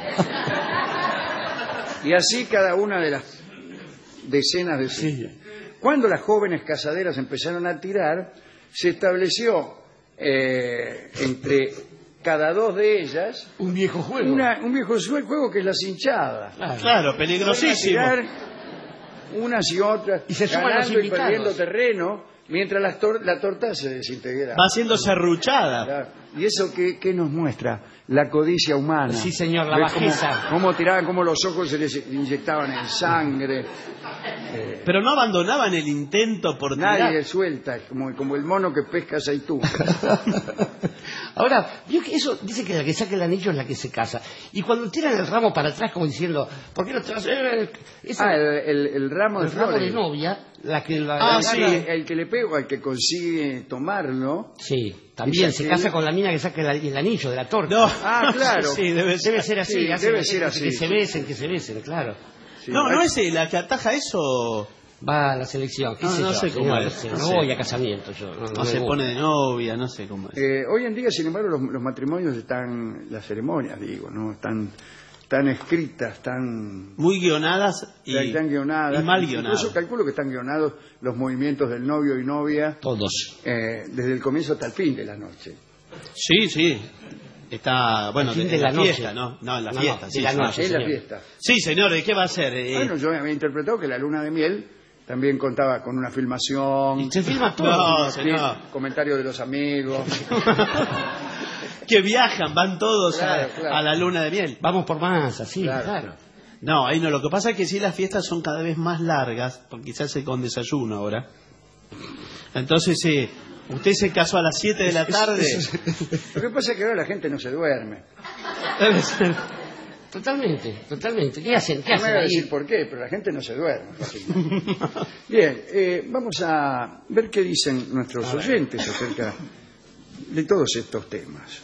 Y así cada una de las decenas de cintas. Cuando las jóvenes casaderas empezaron a tirar, se estableció entre cada dos de ellas un viejo juego. Un viejo juego que es la cinchada. Claro, peligrosísimo. Unas y otras, y se suman los ganando y perdiendo terreno, mientras la torta se desintegra. Va siendo serruchada. Claro. ¿Y eso qué nos muestra? La codicia humana. Sí, señor, la bajeza. Cómo tiraban, cómo los ojos se les inyectaban en sangre. Pero no abandonaban el intento por tirar. Nadie suelta, como el mono que pesca aceituna. Ahora, vio que eso dice que la que saca el anillo es la que se casa. Y cuando tiran el ramo para atrás, como diciendo, ¿por qué no te vas a hacer? El ramo de flores. El ramo de novia, la que sí, el que le pega, el que consigue tomarlo. Sí, también se casa con la mina que saca el anillo de la torta. No. Claro. Sí, debe ser así. Sí, debe ser así. Que se besen, claro. Sí, no es la que ataja eso. Va a la selección. No sé cómo es. No voy a casamiento yo. No se pone de novia, no sé cómo es. Hoy en día, sin embargo, los matrimonios están, las ceremonias, digo, ¿no? Están escritas, muy guionadas y mal guionadas. Incluso calculo que están guionados los movimientos del novio y novia. Todos. Desde el comienzo hasta el fin de la noche. Sí. Está, bueno, de la noche. fiesta, ¿no? No, en la fiesta. Sí, la noche, es la fiesta. Sí, señor, ¿y qué va a hacer? Bueno, yo había interpretado que la luna de miel también contaba con una filmación. Se filma todo. No, señor. Comentarios de los amigos. Que viajan, van todos claro. a la luna de miel. Vamos por más, así, claro. No, ahí no. Lo que pasa es que sí, las fiestas son cada vez más largas, porque se hace con desayuno ahora. Entonces, usted se casó a las 7 de la tarde. Lo que pasa es que ahora la gente no se duerme. Totalmente. ¿Qué hacen? No me voy a decir por qué, pero la gente no se duerme. Bien, vamos a ver qué dicen nuestros oyentes acerca de todos estos temas.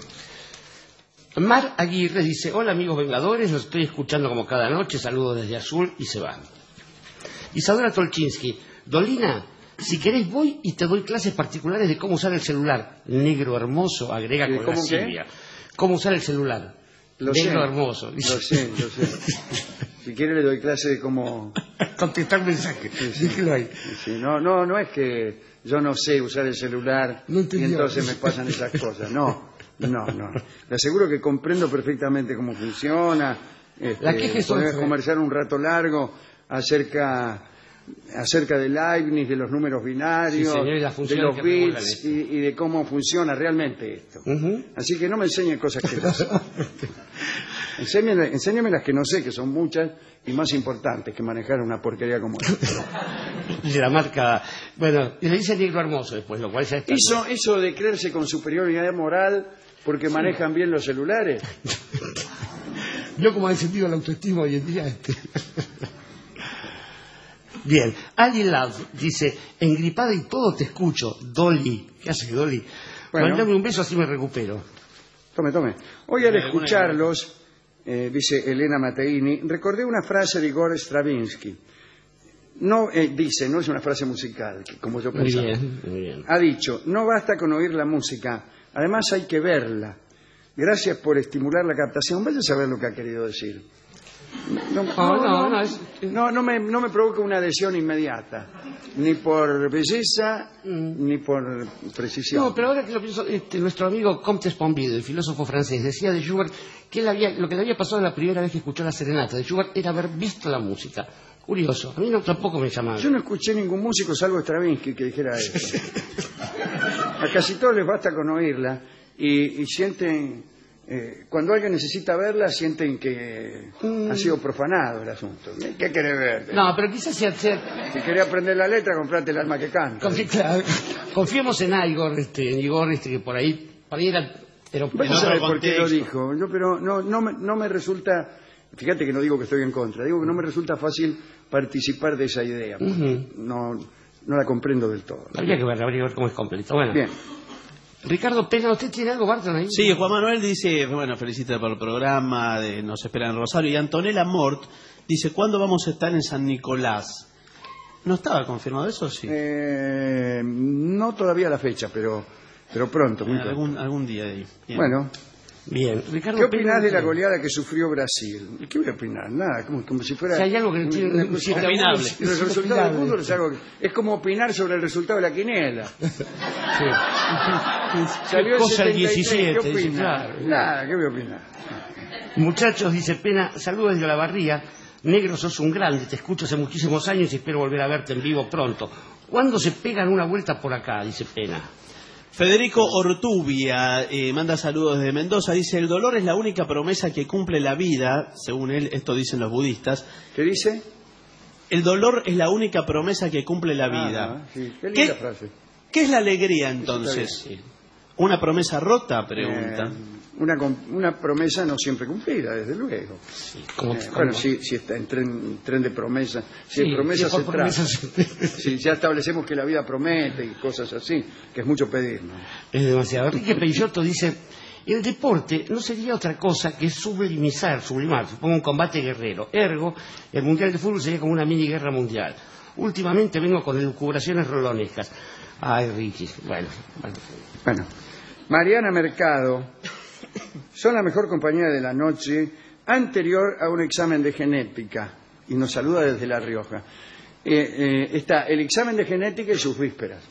Mar Aguirre dice: hola amigos vengadores, los estoy escuchando como cada noche, saludos desde Azul, y se va. Isadora Tolchinsky: Dolina, si querés voy y te doy clases particulares de cómo usar el celular. Negro hermoso, agrega con la Silvia. ¿Cómo usar el celular? Negro hermoso. Lo sé. Si quiere le doy clase de cómo contestar mensajes. Sí, no es que yo no sé usar el celular y entonces me pasan esas cosas. No. Le aseguro que comprendo perfectamente cómo funciona. Podemos conversar un rato largo acerca de Leibniz, de los números binarios, de los bits y de cómo funciona realmente esto. Así que no me enseñe cosas que no sé. Enséñeme las que no sé, que son muchas y más importantes que manejar una porquería como esta. La marca, bueno, y le dice negro hermoso después, lo cual ya está. Eso de creerse con superioridad moral porque manejan bien los celulares. Yo como ha descendido la autoestima hoy en día. Bien, Ali Love dice: engripada y todo te escucho, Dolly. ¿Qué haces, Dolly? Bueno, mandame un beso así me recupero. Tome. Hoy al escucharlos, dice Elena Mateini, recordé una frase de Igor Stravinsky. No es una frase musical, como yo pensaba. Muy bien. Ha dicho: no basta con oír la música, además hay que verla. Gracias por estimular la captación. Vaya a saber lo que ha querido decir. No me provoca una adhesión inmediata, ni por belleza ni por precisión. No, pero ahora que lo pienso, nuestro amigo Comte Sponville, el filósofo francés, decía de Schubert que lo que le había pasado la primera vez que escuchó la serenata de Schubert era haber visto la música. Curioso, a mí tampoco me llamaba. Yo no escuché ningún músico salvo Stravinsky que dijera eso. A casi todos les basta con oírla y sienten cuando alguien necesita verla sienten que ha sido profanado el asunto. ¿Qué querés ver? No, pero quizás sea... Si querés aprender la letra, comprate el alma que canta. Confiemos en Igor, que por ahí era... Pero no sabe por qué lo dijo. Pero no me resulta... Fíjate que no digo que estoy en contra. Digo que no me resulta fácil participar de esa idea. No la comprendo del todo. Habría que ver cómo es completo. Bueno. Bien. Ricardo Pena, ¿usted tiene algo, Barton, ahí? Sí, Juan Manuel dice, bueno, felicita por el programa, nos espera en Rosario. Y Antonella Mort dice, ¿cuándo vamos a estar en San Nicolás? ¿No estaba confirmado eso? Sí. No todavía la fecha, pero pronto, muy pronto. Algún día ahí. Bien. Bueno. Bien. Ricardo, ¿qué opinás de la goleada que sufrió Brasil? ¿Qué voy a opinar? Nada, como si fuera... Si hay algo que opinable. Los resultados del fútbol es algo... Es como opinar sobre el resultado de la quiniela. Sí. Salió el 77, ¿qué opinas? Nada, ¿qué voy a opinar? Muchachos, dice Pena, saludos desde la Barría. Negro, sos un grande, te escucho hace muchísimos años y espero volver a verte en vivo pronto. ¿Cuándo se pegan una vuelta por acá? Dice Pena. Federico Ortubia manda saludos desde Mendoza. Dice, el dolor es la única promesa que cumple la vida, según él, esto dicen los budistas. ¿Qué dice? El dolor es la única promesa que cumple la vida. Sí. Qué linda frase. ¿Qué es la alegría entonces? ¿Una promesa rota? Pregunta. Una promesa no siempre cumplida, desde luego. Sí, bueno, si está en tren de promesa, si de promesa se trata. Si ya establecemos que la vida promete y cosas así, que es mucho pedir, ¿no? Es demasiado. Enrique Peixoto dice, el deporte no sería otra cosa que sublimar, supongo un combate guerrero. Ergo, el Mundial de Fútbol sería como una mini guerra mundial. Últimamente vengo con elucubraciones rolonescas. Ay, Ricky, bueno. Mariana Mercado, son la mejor compañía de la noche anterior a un examen de genética. Y nos saluda desde La Rioja. Está el examen de genética y sus vísperas.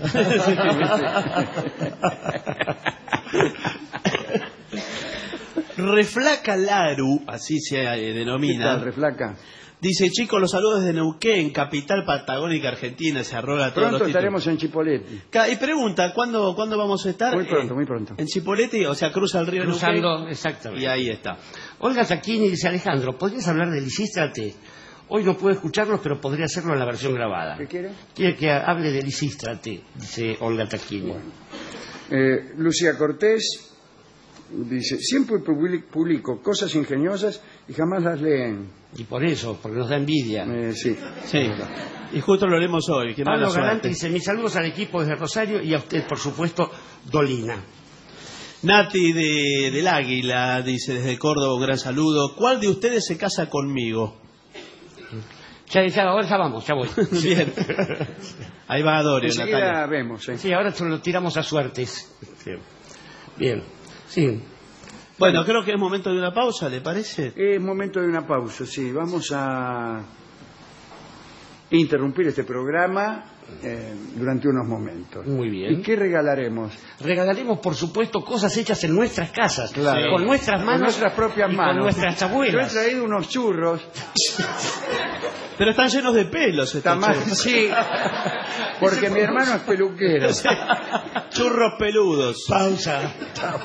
Reflaca Laru, así se denomina. ¿Qué tal, Reflaca? Dice, chicos, los saludos desde Neuquén, capital patagónica argentina, se arroga todos Pronto los estaremos en Chipoleti. Y pregunta, ¿cuándo vamos a estar? Muy pronto. En Chipoleti, o sea, cruza el río Neuquén. Exactamente. Y ahí está. Olga Taquini dice, Alejandro, ¿podrías hablar de Lisístrate? Hoy no puedo escucharlos, pero podría hacerlo en la versión grabada. ¿Qué quiere? Quiere que hable de Lisístrate, dice Olga Taquini. Bueno. Lucía Cortés dice, siempre publico cosas ingeniosas y jamás las leen. Y por eso, porque nos da envidia. Sí. Y justo lo leemos hoy. Qué Pablo Galante dice, mis saludos al equipo desde Rosario y a usted, por supuesto, Dolina. Nati del Águila dice, desde Córdoba, un gran saludo. ¿Cuál de ustedes se casa conmigo? Ahora ya vamos, ya voy. Bien. Ahí va Dorio, Natalia. Vemos, Sí, ahora lo tiramos a suertes. Sí. Bien. Sí. Bueno, creo que es momento de una pausa, ¿le parece? Es momento de una pausa, sí. Vamos a interrumpir este programa durante unos momentos. Muy bien. ¿Y qué regalaremos? Regalaremos, por supuesto, cosas hechas en nuestras casas. Claro. Con nuestras manos. Con nuestras propias manos. Con nuestras abuelas. Yo he traído unos churros. Pero están llenos de pelos. Sí, porque mi hermano es peluquero. Churros peludos. Pausa.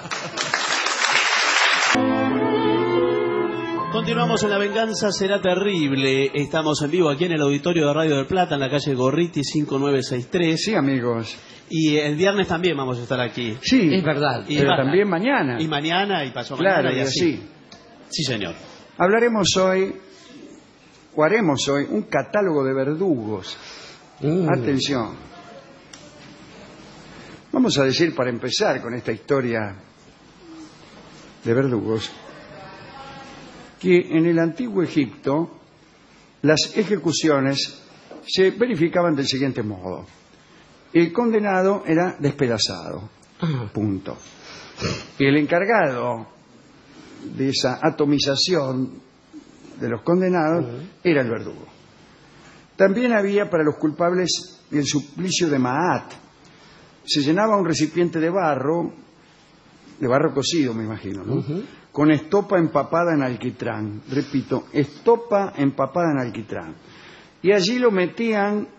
Continuamos en La Venganza Será Terrible. Estamos en vivo aquí en el auditorio de Radio del Plata, en la calle Gorriti 5963. Sí, amigos. Y el viernes también vamos a estar aquí. Sí, es verdad. Pero también mañana. Y mañana, y pasó mañana. Claro, y así. Sí, señor. Hablaremos hoy, o haremos hoy, un catálogo de verdugos. Atención. Vamos a decir, para empezar con esta historia de verdugos, que en el antiguo Egipto las ejecuciones se verificaban del siguiente modo. El condenado era despedazado. Punto. Y el encargado de esa atomización de los condenados era el verdugo. También había para los culpables el suplicio de Maat. Se llenaba un recipiente de barro cocido, me imagino, ¿no? Con estopa empapada en alquitrán. Repito, estopa empapada en alquitrán. Y allí lo metían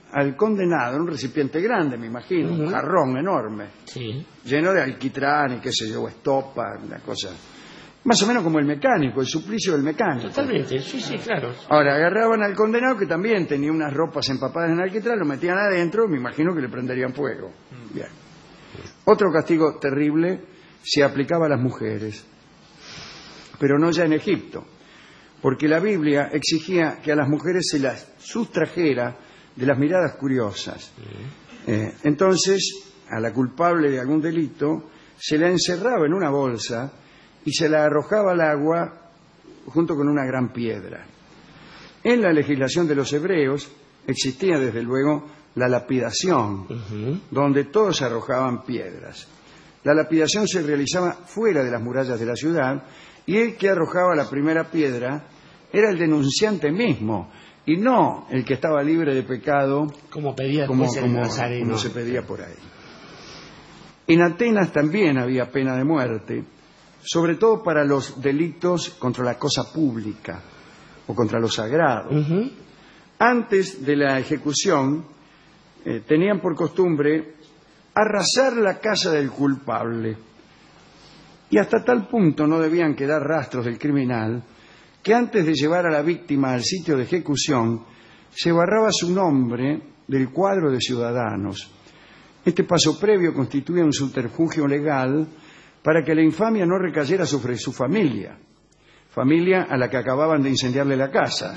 al condenado en un recipiente grande, me imagino, un jarrón enorme, lleno de alquitrán y qué sé yo, estopa, una cosa... Más o menos como el mecánico, el suplicio del mecánico. Totalmente, sí, claro. Ahora, agarraban al condenado que también tenía unas ropas empapadas en alquitrán, lo metían adentro, me imagino que le prenderían fuego. Bien. Otro castigo terrible se aplicaba a las mujeres, pero no ya en Egipto, porque la Biblia exigía que a las mujeres se las sustrajera de las miradas curiosas. Entonces, a la culpable de algún delito se la encerraba en una bolsa y se la arrojaba al agua junto con una gran piedra. En la legislación de los hebreos existía desde luego la lapidación, donde todos arrojaban piedras. La lapidación se realizaba fuera de las murallas de la ciudad y el que arrojaba la primera piedra era el denunciante mismo y no el que estaba libre de pecado como se pedía por ahí. En Atenas también había pena de muerte, sobre todo para los delitos contra la cosa pública o contra lo sagrado. Antes de la ejecución tenían por costumbre arrasar la casa del culpable y hasta tal punto no debían quedar rastros del criminal que antes de llevar a la víctima al sitio de ejecución se borraba su nombre del cuadro de ciudadanos. Este paso previo constituía un subterfugio legal para que la infamia no recayera sobre su familia a la que acababan de incendiarle la casa.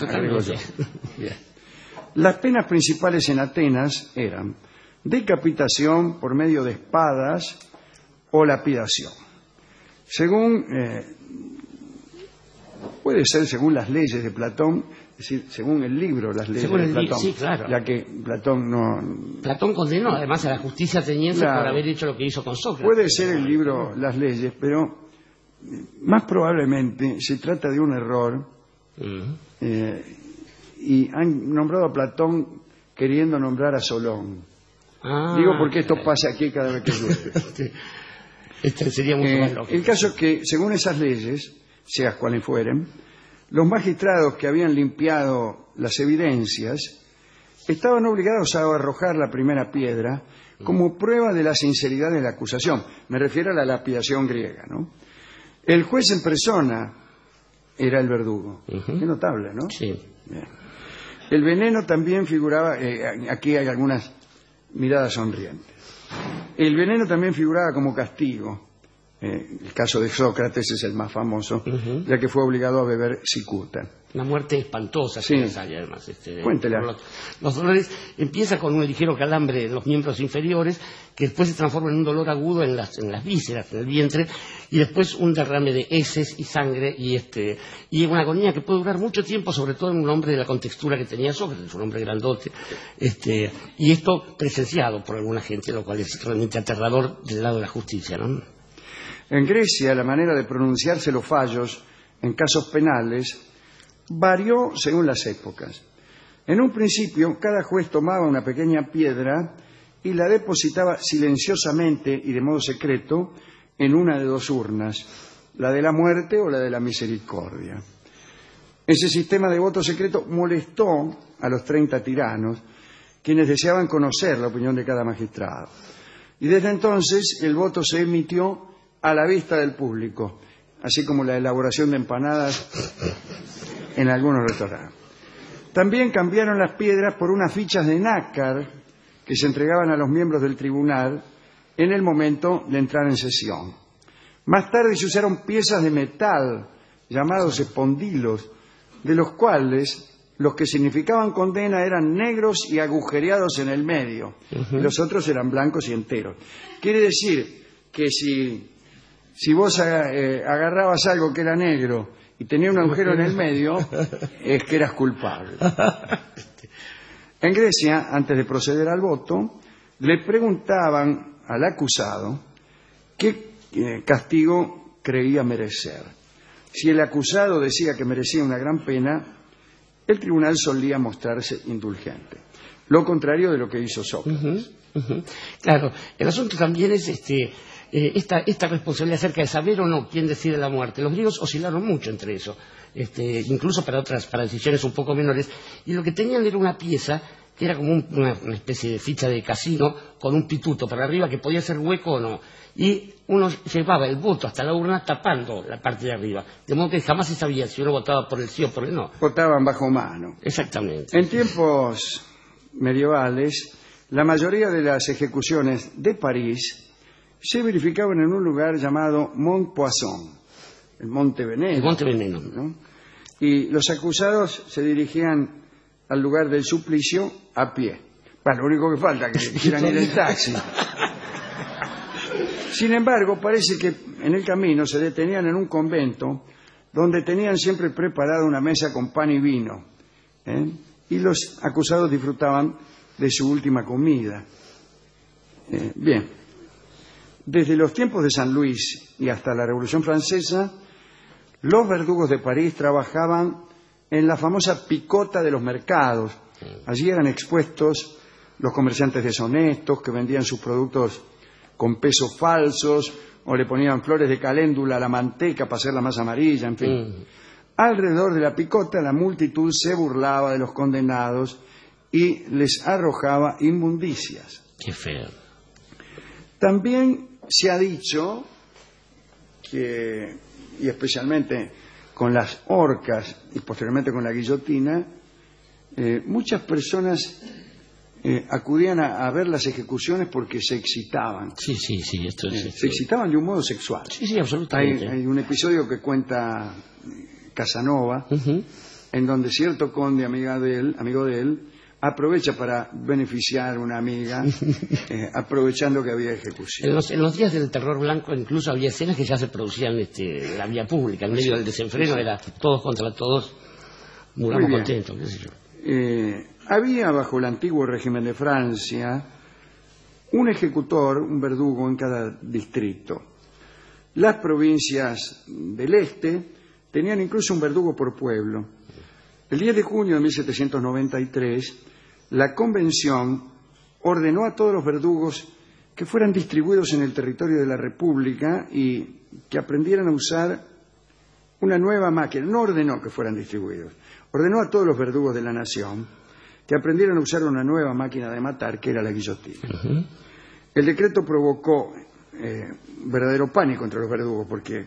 Las penas principales en Atenas eran decapitación por medio de espadas o lapidación. Puede ser según las leyes de Platón, es decir, según el libro, las leyes de Platón. Sí, claro. Ya que Platón Platón condenó además a la justicia ateniense por haber hecho lo que hizo con Sócrates. Puede ser el libro, las leyes, pero más probablemente se trata de un error y han nombrado a Platón queriendo nombrar a Solón. Digo porque esto pasa aquí cada vez que llueve. Sería mucho más lógico. El caso es que, según esas leyes, seas cuales fueren, los magistrados que habían limpiado las evidencias estaban obligados a arrojar la primera piedra como prueba de la sinceridad de la acusación. Me refiero a la lapidación griega, ¿no? El juez en persona era el verdugo. Qué notable, ¿no? Sí. Bien. El veneno también figuraba, aquí hay algunas miradas sonrientes. El veneno también figuraba como castigo. El caso de Sócrates es el más famoso, ya que fue obligado a beber cicuta. Una muerte espantosa, sí. Además. Cuéntela. Los dolores empieza con un ligero calambre en los miembros inferiores, que después se transforma en un dolor agudo en las vísceras, en el vientre, y después un derrame de heces y sangre, y una agonía que puede durar mucho tiempo, sobre todo en un hombre de la contextura que tenía Sócrates, un hombre grandote, y esto presenciado por alguna gente, lo cual es realmente aterrador del lado de la justicia, ¿no? En Grecia, la manera de pronunciarse los fallos en casos penales varió según las épocas. En un principio, cada juez tomaba una pequeña piedra y la depositaba silenciosamente y de modo secreto en una de dos urnas, la de la muerte o la de la misericordia. Ese sistema de voto secreto molestó a los 30 tiranos, quienes deseaban conocer la opinión de cada magistrado. Y desde entonces el voto se emitió a la vista del público, así como la elaboración de empanadas en algunos restaurantes. También cambiaron las piedras por unas fichas de nácar que se entregaban a los miembros del tribunal en el momento de entrar en sesión. Más tarde se usaron piezas de metal llamados espondilos, de los cuales los que significaban condena eran negros y agujereados en el medio, y los otros eran blancos y enteros. Quiere decir que si vos agarrabas algo que era negro y tenía un agujero en el medio, es que eras culpable. En Grecia, antes de proceder al voto, le preguntaban al acusado qué castigo creía merecer. Si el acusado decía que merecía una gran pena, el tribunal solía mostrarse indulgente. Lo contrario de lo que hizo Sócrates. Claro, el asunto también es esta responsabilidad acerca de saber o no quién decide la muerte. Los griegos oscilaron mucho entre eso, incluso para decisiones un poco menores, y lo que tenían era una pieza que era como una especie de ficha de casino con un pituto para arriba que podía ser hueco o no. Y uno llevaba el voto hasta la urna tapando la parte de arriba. De modo que jamás se sabía si uno votaba por el sí o por el no. Votaban bajo mano. Exactamente. En tiempos medievales, la mayoría de las ejecuciones de París se verificaban en un lugar llamado Montpoisson, el Monte Veneno. El Monte Veneno. ¿no? Y los acusados se dirigían al lugar del suplicio a pie. Bueno, lo único que falta es que quieran ir en taxi. Sin embargo, parece que en el camino se detenían en un convento donde tenían siempre preparada una mesa con pan y vino, y los acusados disfrutaban de su última comida. Bien, desde los tiempos de San Luis y hasta la Revolución Francesa, los verdugos de París trabajaban en la famosa picota de los mercados. Allí eran expuestos los comerciantes deshonestos que vendían sus productos con pesos falsos o le ponían flores de caléndula a la manteca para hacerla más amarilla, en fin. Alrededor de la picota la multitud se burlaba de los condenados y les arrojaba inmundicias. Qué feo. También se ha dicho que, y especialmente con las horcas y posteriormente con la guillotina, muchas personas acudían a ver las ejecuciones porque se excitaban. Sí, esto es... Se excitaban de un modo sexual. Sí, absolutamente. Hay un episodio que cuenta Casanova, en donde cierto conde, amigo de él, aprovecha para beneficiar a una amiga, aprovechando que había ejecución. En los días del terror blanco incluso había escenas que ya se producían en la vía pública, en medio del desenfreno, era todos contra todos, muramos contentos, qué sé yo. Había bajo el antiguo régimen de Francia un ejecutor, un verdugo en cada distrito. Las provincias del este tenían incluso un verdugo por pueblo. El 10 de junio de 1793, la Convención ordenó a todos los verdugos que fueran distribuidos en el territorio de la República y que aprendieran a usar una nueva máquina. No ordenó que fueran distribuidos, ordenó a todos los verdugos de la nación que aprendieran a usar una nueva máquina de matar, que era la guillotina. El decreto provocó verdadero pánico entre los verdugos porque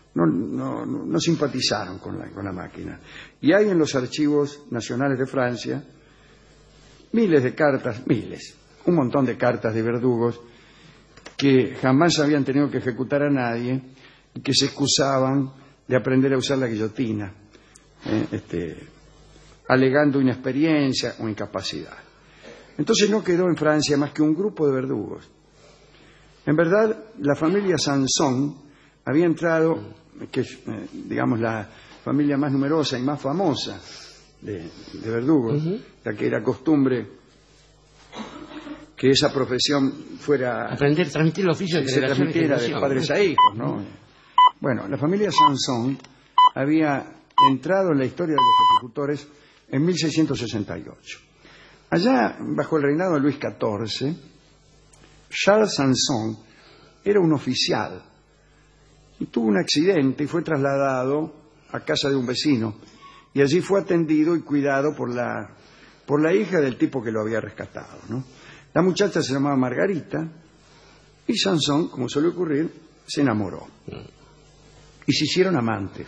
no simpatizaron con la máquina. Y hay en los archivos nacionales de Francia miles de cartas, un montón de cartas de verdugos que jamás habían tenido que ejecutar a nadie y que se excusaban de aprender a usar la guillotina, alegando inexperiencia o incapacidad. Entonces no quedó en Francia más que un grupo de verdugos. En verdad, la familia Sanson había entrado, que es, digamos, la familia más numerosa y más famosa de verdugos, ya que era costumbre que esa profesión fuera... Aprender, transmitir el oficio de se transmitiera de padres a hijos, ¿no? Bueno, la familia Sanson había entrado en la historia de los ejecutores en 1668. Allá, bajo el reinado de Luis XIV, Charles Sanson era un oficial y tuvo un accidente y fue trasladado a casa de un vecino y allí fue atendido y cuidado por la hija del tipo que lo había rescatado, ¿no? La muchacha se llamaba Margarita y Sanson, como suele ocurrir, se enamoró y se hicieron amantes.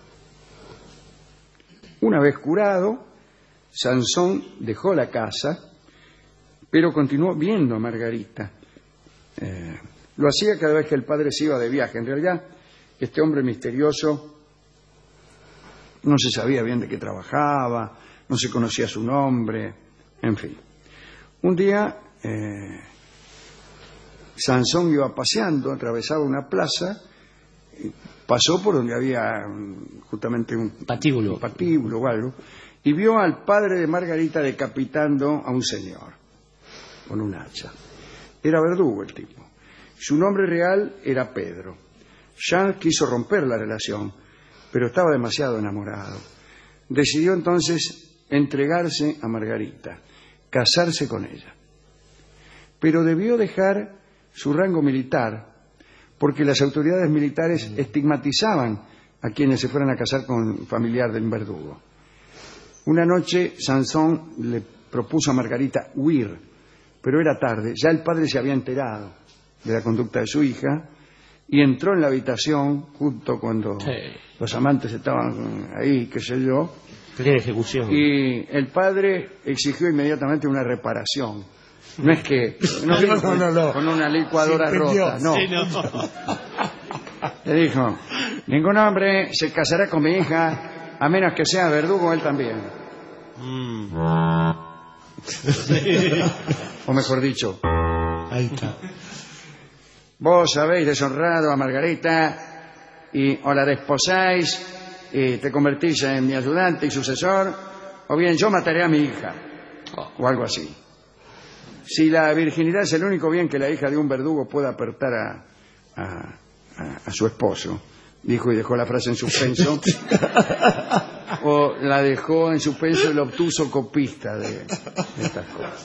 Una vez curado, Sanson dejó la casa, pero continuó viendo a Margarita. Lo hacía cada vez que el padre se iba de viaje. En realidad, este hombre misterioso no se sabía bien de qué trabajaba, no se conocía su nombre, en fin. Un día, Sanson iba paseando, atravesaba una plaza, pasó por donde había justamente un patíbulo o algo, y vio al padre de Margarita decapitando a un señor con un hacha. Era verdugo el tipo. Su nombre real era Pedro. Jean quiso romper la relación, pero estaba demasiado enamorado. Decidió entonces entregarse a Margarita, casarse con ella. Pero debió dejar su rango militar, porque las autoridades militares estigmatizaban a quienes se fueran a casar con un familiar del verdugo. Una noche Sanson le propuso a Margarita huir, pero era tarde. Ya el padre se había enterado de la conducta de su hija y entró en la habitación justo cuando los amantes estaban ahí, qué sé yo. Ejecución. Y el padre exigió inmediatamente una reparación. No es que no, con una licuadora rota, no. Sí, no. Le dijo: ningún hombre se casará con mi hija a menos que sea verdugo él también. O mejor dicho, ahí está. Vos habéis deshonrado a Margarita y o la desposáis y te convertís en mi ayudante y sucesor, o bien yo mataré a mi hija, o algo así. Si la virginidad es el único bien que la hija de un verdugo pueda apertar a su esposo, dijo, y dejó la frase en suspenso, o la dejó en suspenso el obtuso copista de estas cosas.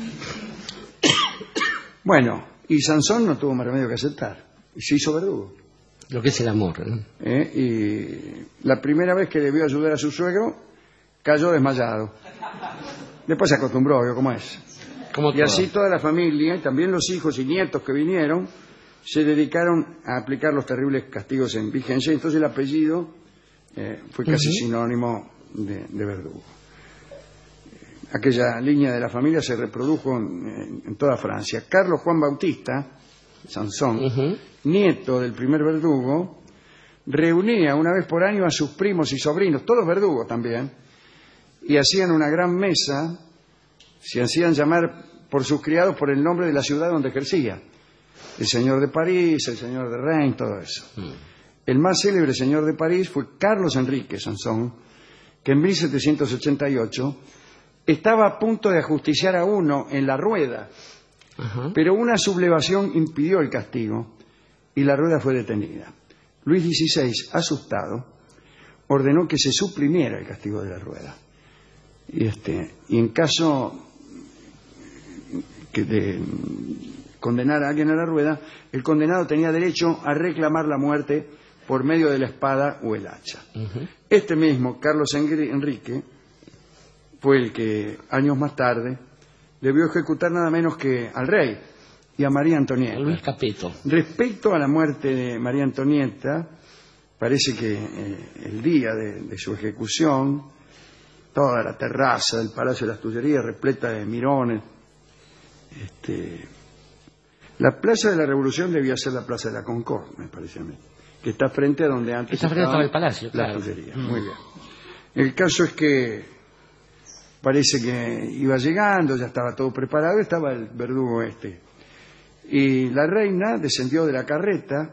Bueno, y Sansón no tuvo más remedio que aceptar, y se hizo verdugo. Lo que es el amor, ¿no? Y la primera vez que debió ayudar a su suegro, cayó desmayado. Después se acostumbró, ¿vio cómo es? Y así toda la familia, también los hijos y nietos que vinieron, se dedicaron a aplicar los terribles castigos en vigencia. Entonces el apellido fue casi sinónimo de verdugo. Aquella línea de la familia se reprodujo en toda Francia. Carlos Juan Bautista, Sansón, nieto del primer verdugo, reunía una vez por año a sus primos y sobrinos, todos verdugos también, y hacían una gran mesa, se hacían llamar por sus criados por el nombre de la ciudad donde ejercía. El señor de París, el señor de Reims, todo eso. El más célebre señor de París fue Carlos Enrique Sansón, que en 1788 estaba a punto de ajusticiar a uno en la rueda, pero una sublevación impidió el castigo y la rueda fue detenida. Luis XVI, asustado, ordenó que se suprimiera el castigo de la rueda. Y en caso de condenar a alguien a la rueda, el condenado tenía derecho a reclamar la muerte por medio de la espada o el hacha. Este mismo, Carlos Enrique, fue el que, años más tarde, debió ejecutar nada menos que al rey y a María Antonieta. Luis Capeto. Respecto a la muerte de María Antonieta, parece que el día de su ejecución, toda la terraza del Palacio de las Tullerías repleta de mirones. La Plaza de la Revolución debía ser la Plaza de la Concord, me parece a mí, que está frente a donde antes estaba el Palacio, las Tullerías. Muy bien. El caso es que parece que iba llegando, ya estaba todo preparado, estaba el verdugo y la reina descendió de la carreta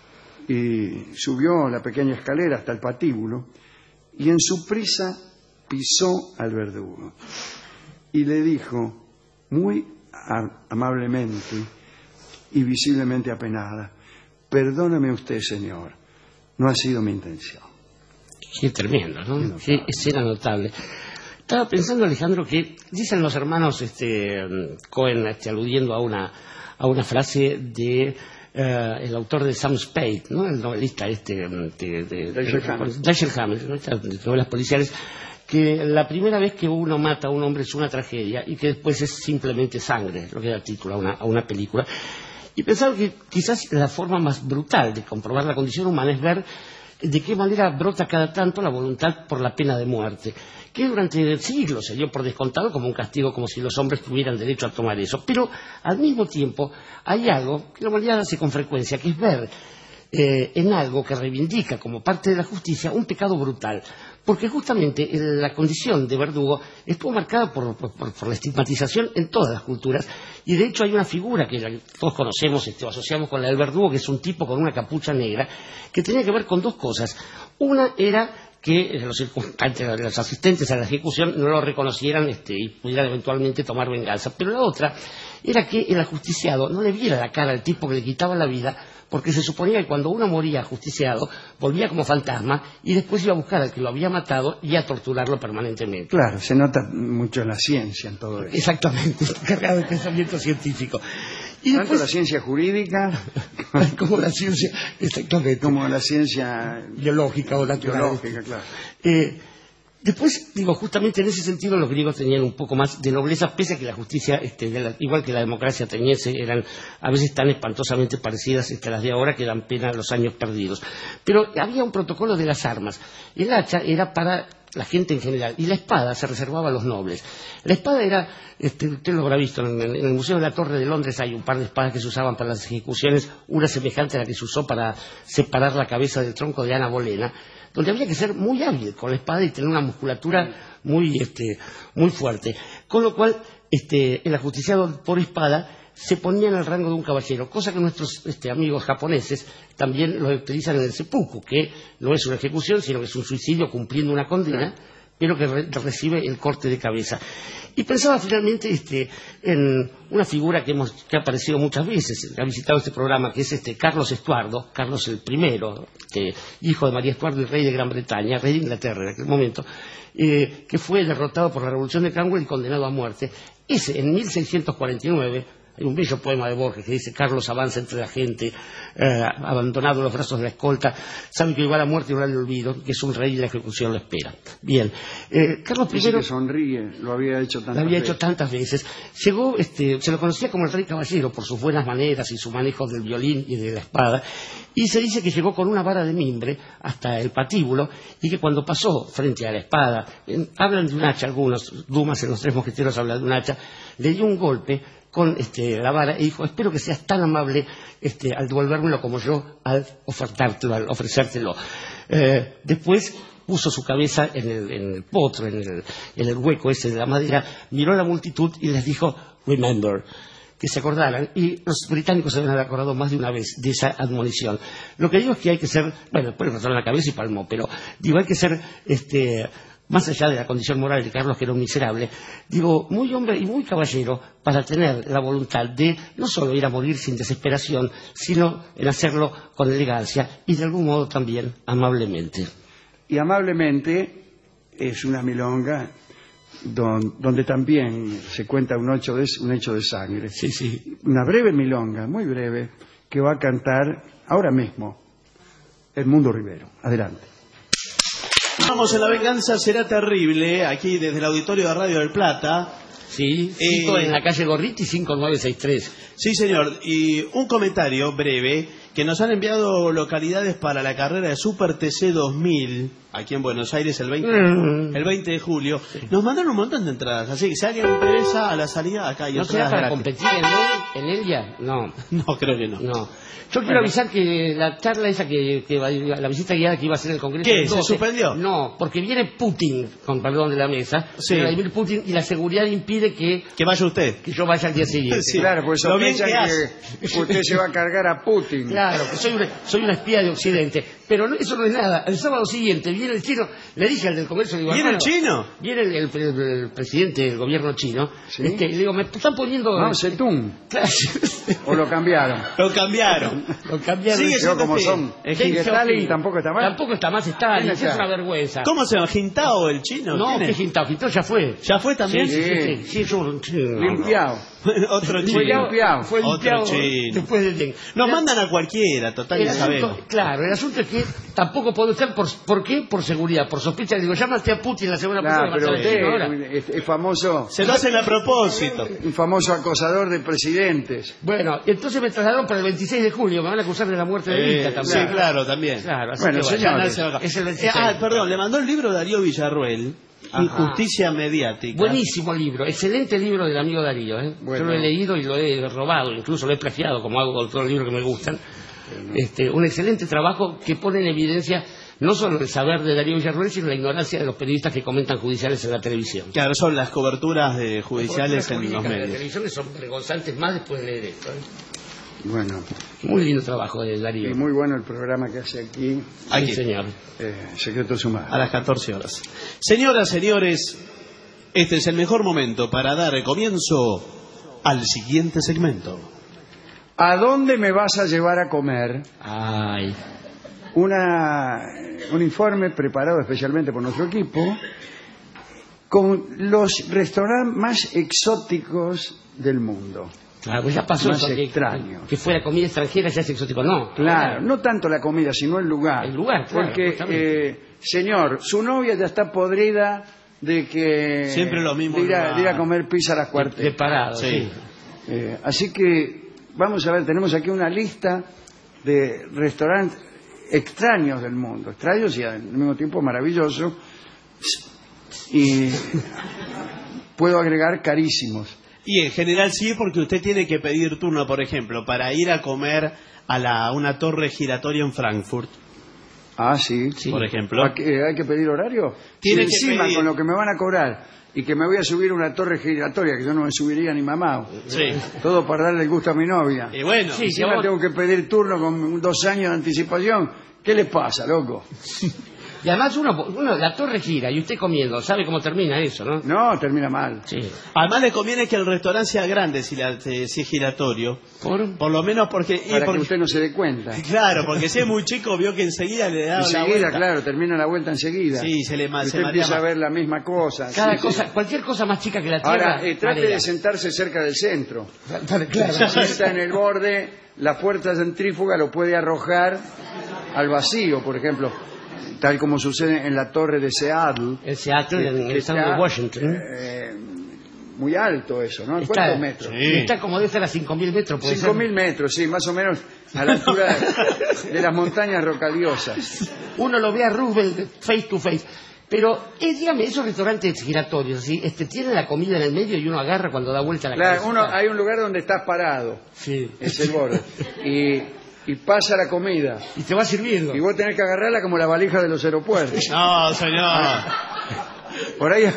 y subió la pequeña escalera hasta el patíbulo y en su prisa pisó al verdugo y le dijo muy amablemente y visiblemente apenada: perdóneme usted, señor, no ha sido mi intención. Qué tremendo, ¿no? Qué escena notable. Estaba pensando, Alejandro, que dicen los hermanos Cohen, aludiendo a una frase de el autor de Sam Spade, ¿no? El novelista Dashiell Hammett, ¿no? De novelas policiales, que la primera vez que uno mata a un hombre es una tragedia y que después es simplemente sangre, lo que da título a una película. Y pensaba que quizás la forma más brutal de comprobar la condición humana es ver de qué manera brota cada tanto la voluntad por la pena de muerte, que durante siglos se dio por descontado como un castigo, como si los hombres tuvieran derecho a tomar eso. Pero al mismo tiempo hay algo que la humanidad hace con frecuencia, que es ver en algo que reivindica como parte de la justicia un pecado brutal, porque justamente la condición de verdugo estuvo marcada por la estigmatización en todas las culturas, y de hecho hay una figura que todos conocemos o asociamos con la del verdugo, que es un tipo con una capucha negra, que tenía que ver con dos cosas. Una era que los asistentes a la ejecución no lo reconocieran y pudieran eventualmente tomar venganza, pero la otra era que el ajusticiado no le viera la cara al tipo que le quitaba la vida, porque se suponía que cuando uno moría ajusticiado volvía como fantasma y después iba a buscar al que lo había matado y a torturarlo permanentemente. Claro, se nota mucho la ciencia en todo eso. Exactamente, cargado de pensamiento científico. Y tanto la ciencia jurídica como la ciencia, exactamente, como la ciencia biológica o natural. Biológica, claro. Después, digo, justamente en ese sentido los griegos tenían un poco más de nobleza, pese a que la justicia, igual que la democracia ateniense, eran a veces tan espantosamente parecidas a las de ahora que dan pena a los años perdidos. Pero había un protocolo de las armas. El hacha era para la gente en general, y la espada se reservaba a los nobles. La espada era, usted lo habrá visto, en el Museo de la Torre de Londres hay un par de espadas que se usaban para las ejecuciones, una semejante a la que se usó para separar la cabeza del tronco de Ana Bolena, donde había que ser muy hábil con la espada y tener una musculatura muy fuerte. Con lo cual, el ajusticiado por espada se ponía en el rango de un caballero, cosa que nuestros amigos japoneses también lo utilizan en el seppuku, que no es una ejecución, sino que es un suicidio cumpliendo una condena, pero que recibe el corte de cabeza. Y pensaba finalmente en una figura que ha aparecido muchas veces, que ha visitado este programa, que es Carlos Estuardo, Carlos el I, hijo de María Estuardo y rey de Gran Bretaña, rey de Inglaterra en aquel momento, que fue derrotado por la Revolución de Cromwell y condenado a muerte. Ese, en 1649, hay un bello poema de Borges que dice: Carlos avanza entre la gente, abandonado en los brazos de la escolta, sabe que igual a muerte y igual al olvido, que es un rey y la ejecución lo espera. Bien, Carlos I... Dice que sonríe, lo había hecho tantas veces. Llegó, se lo conocía como el rey caballero por sus buenas maneras y su manejo del violín y de la espada, y se dice que llegó con una vara de mimbre hasta el patíbulo, y que cuando pasó frente a la espada, hablan de un hacha algunos, Dumas en Los Tres Mosqueteros habla de un hacha, le dio un golpe con la vara y dijo: espero que seas tan amable al devolvérmelo como yo al ofrecértelo. Después puso su cabeza en el potro, en el hueco ese de la madera, miró a la multitud y les dijo: remember, que se acordaran, y los británicos se habían acordado más de una vez de esa admonición. Lo que digo es que hay que ser, bueno, después le cortaron la cabeza y palmó, pero digo, hay que ser más allá de la condición moral de Carlos, que era un miserable, digo, muy hombre y muy caballero para tener la voluntad de no solo ir a morir sin desesperación, sino en hacerlo con elegancia y de algún modo también amablemente. Y amablemente es una milonga donde también se cuenta un hecho de sangre. Sí, sí. Una breve milonga, muy breve, que va a cantar ahora mismo Edmundo Rivero. Adelante. Vamos, en La Venganza Será Terrible, aquí desde el auditorio de Radio del Plata. Sí, en la calle Gorriti 5963. Sí, señor. Y un comentario breve, que nos han enviado localidades para la carrera de Super TC 2000, aquí en Buenos Aires, el 20 de julio. Sí. Nos mandaron un montón de entradas, así que si alguien interesa a la salida, acá hay entradas. ¿No será para competir en ella? No. No, creo que no. No. Yo quiero avisar que la charla esa la visita guiada que iba a hacer el Congreso... ¿Qué? ¿Se suspendió? No, porque viene Putin, con perdón de la mesa, sí. Vladimir Putin, y la seguridad impide que vaya usted. Que yo vaya al día siguiente. Sí, claro, pues piensan que usted se va a cargar a Putin. Claro, que soy una espía de Occidente. Pero no, eso no es nada. El sábado siguiente viene el chino, le dije al del Congreso... Digo, ¿viene el chino? Viene el presidente del gobierno chino. ¿Sí? Le digo, me están poniendo... No, Zedong. Claro. ¿O lo cambiaron? Lo cambiaron. Sigue siendo como son. Stalin tampoco está mal. Tampoco está más Stalin, es una vergüenza. ¿Cómo se llama? ¿Jintao el chino? No, ¿qué Jintao? Jintao ya fue. ¿Ya fue también? Sí, limpiado. Otro chino. Fue limpiado chino. Después de Deng. Nos mandan a cualquiera, total, ya sabemos. Claro, el asunto es que tampoco puede ser, ¿por qué? Por seguridad, por sospecha. Digo, llámate a Putin la semana pasada. Pero usted es famoso. Se lo hacen a propósito. Un famoso acosador de presidentes. Bueno, entonces me trasladaron para el 26 de julio. Me van a acusar de la muerte de Vita también. Sí, claro, también. Claro, así bueno, señores. Es el 26. Perdón, le mandó el libro Darío Villarruel. Injusticia mediática. Buenísimo libro, excelente libro del amigo Darío. Bueno. Yo lo he leído y lo he robado, incluso lo he plagiado, como hago con todos los libros que me gustan. Un excelente trabajo que pone en evidencia no solo el saber de Darío Villarruel, sino la ignorancia de los periodistas que comentan judiciales en la televisión. Claro, son las coberturas de judiciales en los medios. La televisión son vergonzantes más después de leer esto. Bueno, muy lindo trabajo de Darío. Y muy bueno el programa que hace aquí. Sí, señor. Secreto Sumado. A las 14 horas. Señoras, señores, este es el mejor momento para dar comienzo al siguiente segmento. ¿A dónde me vas a llevar a comer? Ay. Un informe preparado especialmente por nuestro equipo con los restaurantes más exóticos del mundo. Claro, pues ya pasó más eso, extraños. que fuera comida extranjera ya es exótico, no. Claro, no tanto la comida, sino el lugar. El lugar, claro. Porque, señor, su novia ya está podrida de que... Siempre lo mismo. De ir a comer pizza a las cuartetas. De parado, sí. Así que, vamos a ver, tenemos aquí una lista de restaurantes extraños del mundo. Extraños y al mismo tiempo maravillosos. Y puedo agregar carísimos. Y en general sí, porque usted tiene que pedir turno, por ejemplo, para ir a comer a una torre giratoria en Frankfurt. Ah, sí. Por ejemplo. ¿Hay que pedir horario? Tiene si que encima pedir. Con lo que me van a cobrar y que me voy a subir a una torre giratoria, que yo no me subiría ni mamá. Sí. Todo para darle el gusto a mi novia. Y bueno. Sí, Encima vos... tengo que pedir turno con 2 años de anticipación. ¿Qué le pasa, loco? Y además uno la torre gira y usted comiendo, ¿sabe cómo termina eso, no? No, termina mal. Sí. Además le conviene que el restaurante sea grande si es giratorio. Por lo menos porque... Para que usted no se dé cuenta. Claro, porque si es muy chico vio que enseguida le da la Enseguida, vuelta. claro, termina la vuelta enseguida. Sí, se Usted marea empieza más. a ver la misma cosa. Cada Sí, cosa, sí. cualquier cosa más chica que la tierra. Ahora, trate de sentarse cerca del centro. Claro. Si está en el borde, la fuerza centrífuga lo puede arrojar al vacío, por ejemplo, tal como sucede en la torre de Seattle. El Seattle, en el estado de Washington. Muy alto eso, ¿no? Está, ¿Cuántos metros? Sí. Está como debe ser a 5.000 metros. Puede 5.000 metros, sí, más o menos a la altura de las montañas rocallosas. Uno lo ve a Roosevelt face to face. Pero, dígame, esos restaurantes giratorios, ¿sí? Tienen la comida en el medio y uno agarra cuando da vuelta la Claro, cabeza. hay un lugar donde estás parado, Sí. es el borde, y pasa la comida. Y te va sirviendo. Y vos tenés que agarrarla como la valija de los aeropuertos. No, señor. Por ahí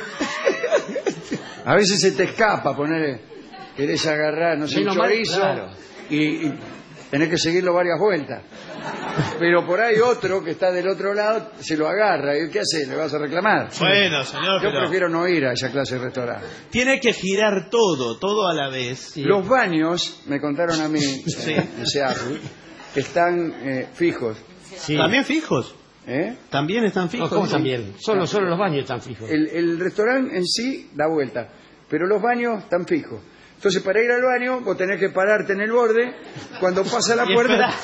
a veces se te escapa querés agarrar, no sé, un Menos mal, chorizo, claro. y tenés que seguirlo varias vueltas. Pero por ahí otro que está del otro lado se lo agarra. ¿Y qué hace? ¿Le vas a reclamar? Bueno, señor, Yo pero prefiero no ir a esa clase de restaurante. tiene que girar todo a la vez. Los baños, me contaron a mí, en Seattle, están fijos. Sí. ¿También fijos? También están No, fijos. ¿cómo también? Solo los baños están fijos. El restaurante en sí da vuelta, pero los baños están fijos. Entonces, para ir al baño, vos tenés que pararte en el borde. Cuando pasa la puerta,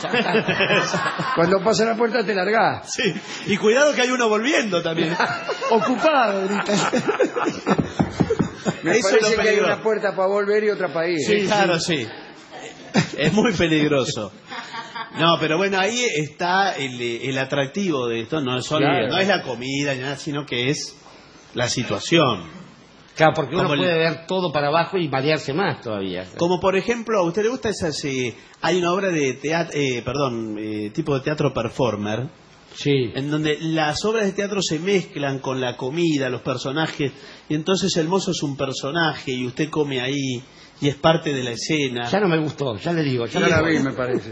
te largás. Sí. Y cuidado que hay uno volviendo también. Ocupado ahorita. Me Eso es parece lo que hay peligroso. una puerta para volver y otra para ir. Sí, claro, sí. Es muy peligroso. No, pero bueno, ahí está el atractivo de esto. No es solo, Claro. no es la comida ni nada, sino que es la situación. Claro, porque uno Como puede ver todo para abajo y marearse más todavía. Como por ejemplo, ¿a usted le gusta esas? Hay una obra de teatro, tipo de teatro performer, Sí. en donde las obras de teatro se mezclan con la comida, los personajes, y entonces el mozo es un personaje y usted come ahí y es parte de la escena. Ya no me gustó, ya le digo. Yo no la vi, me parece.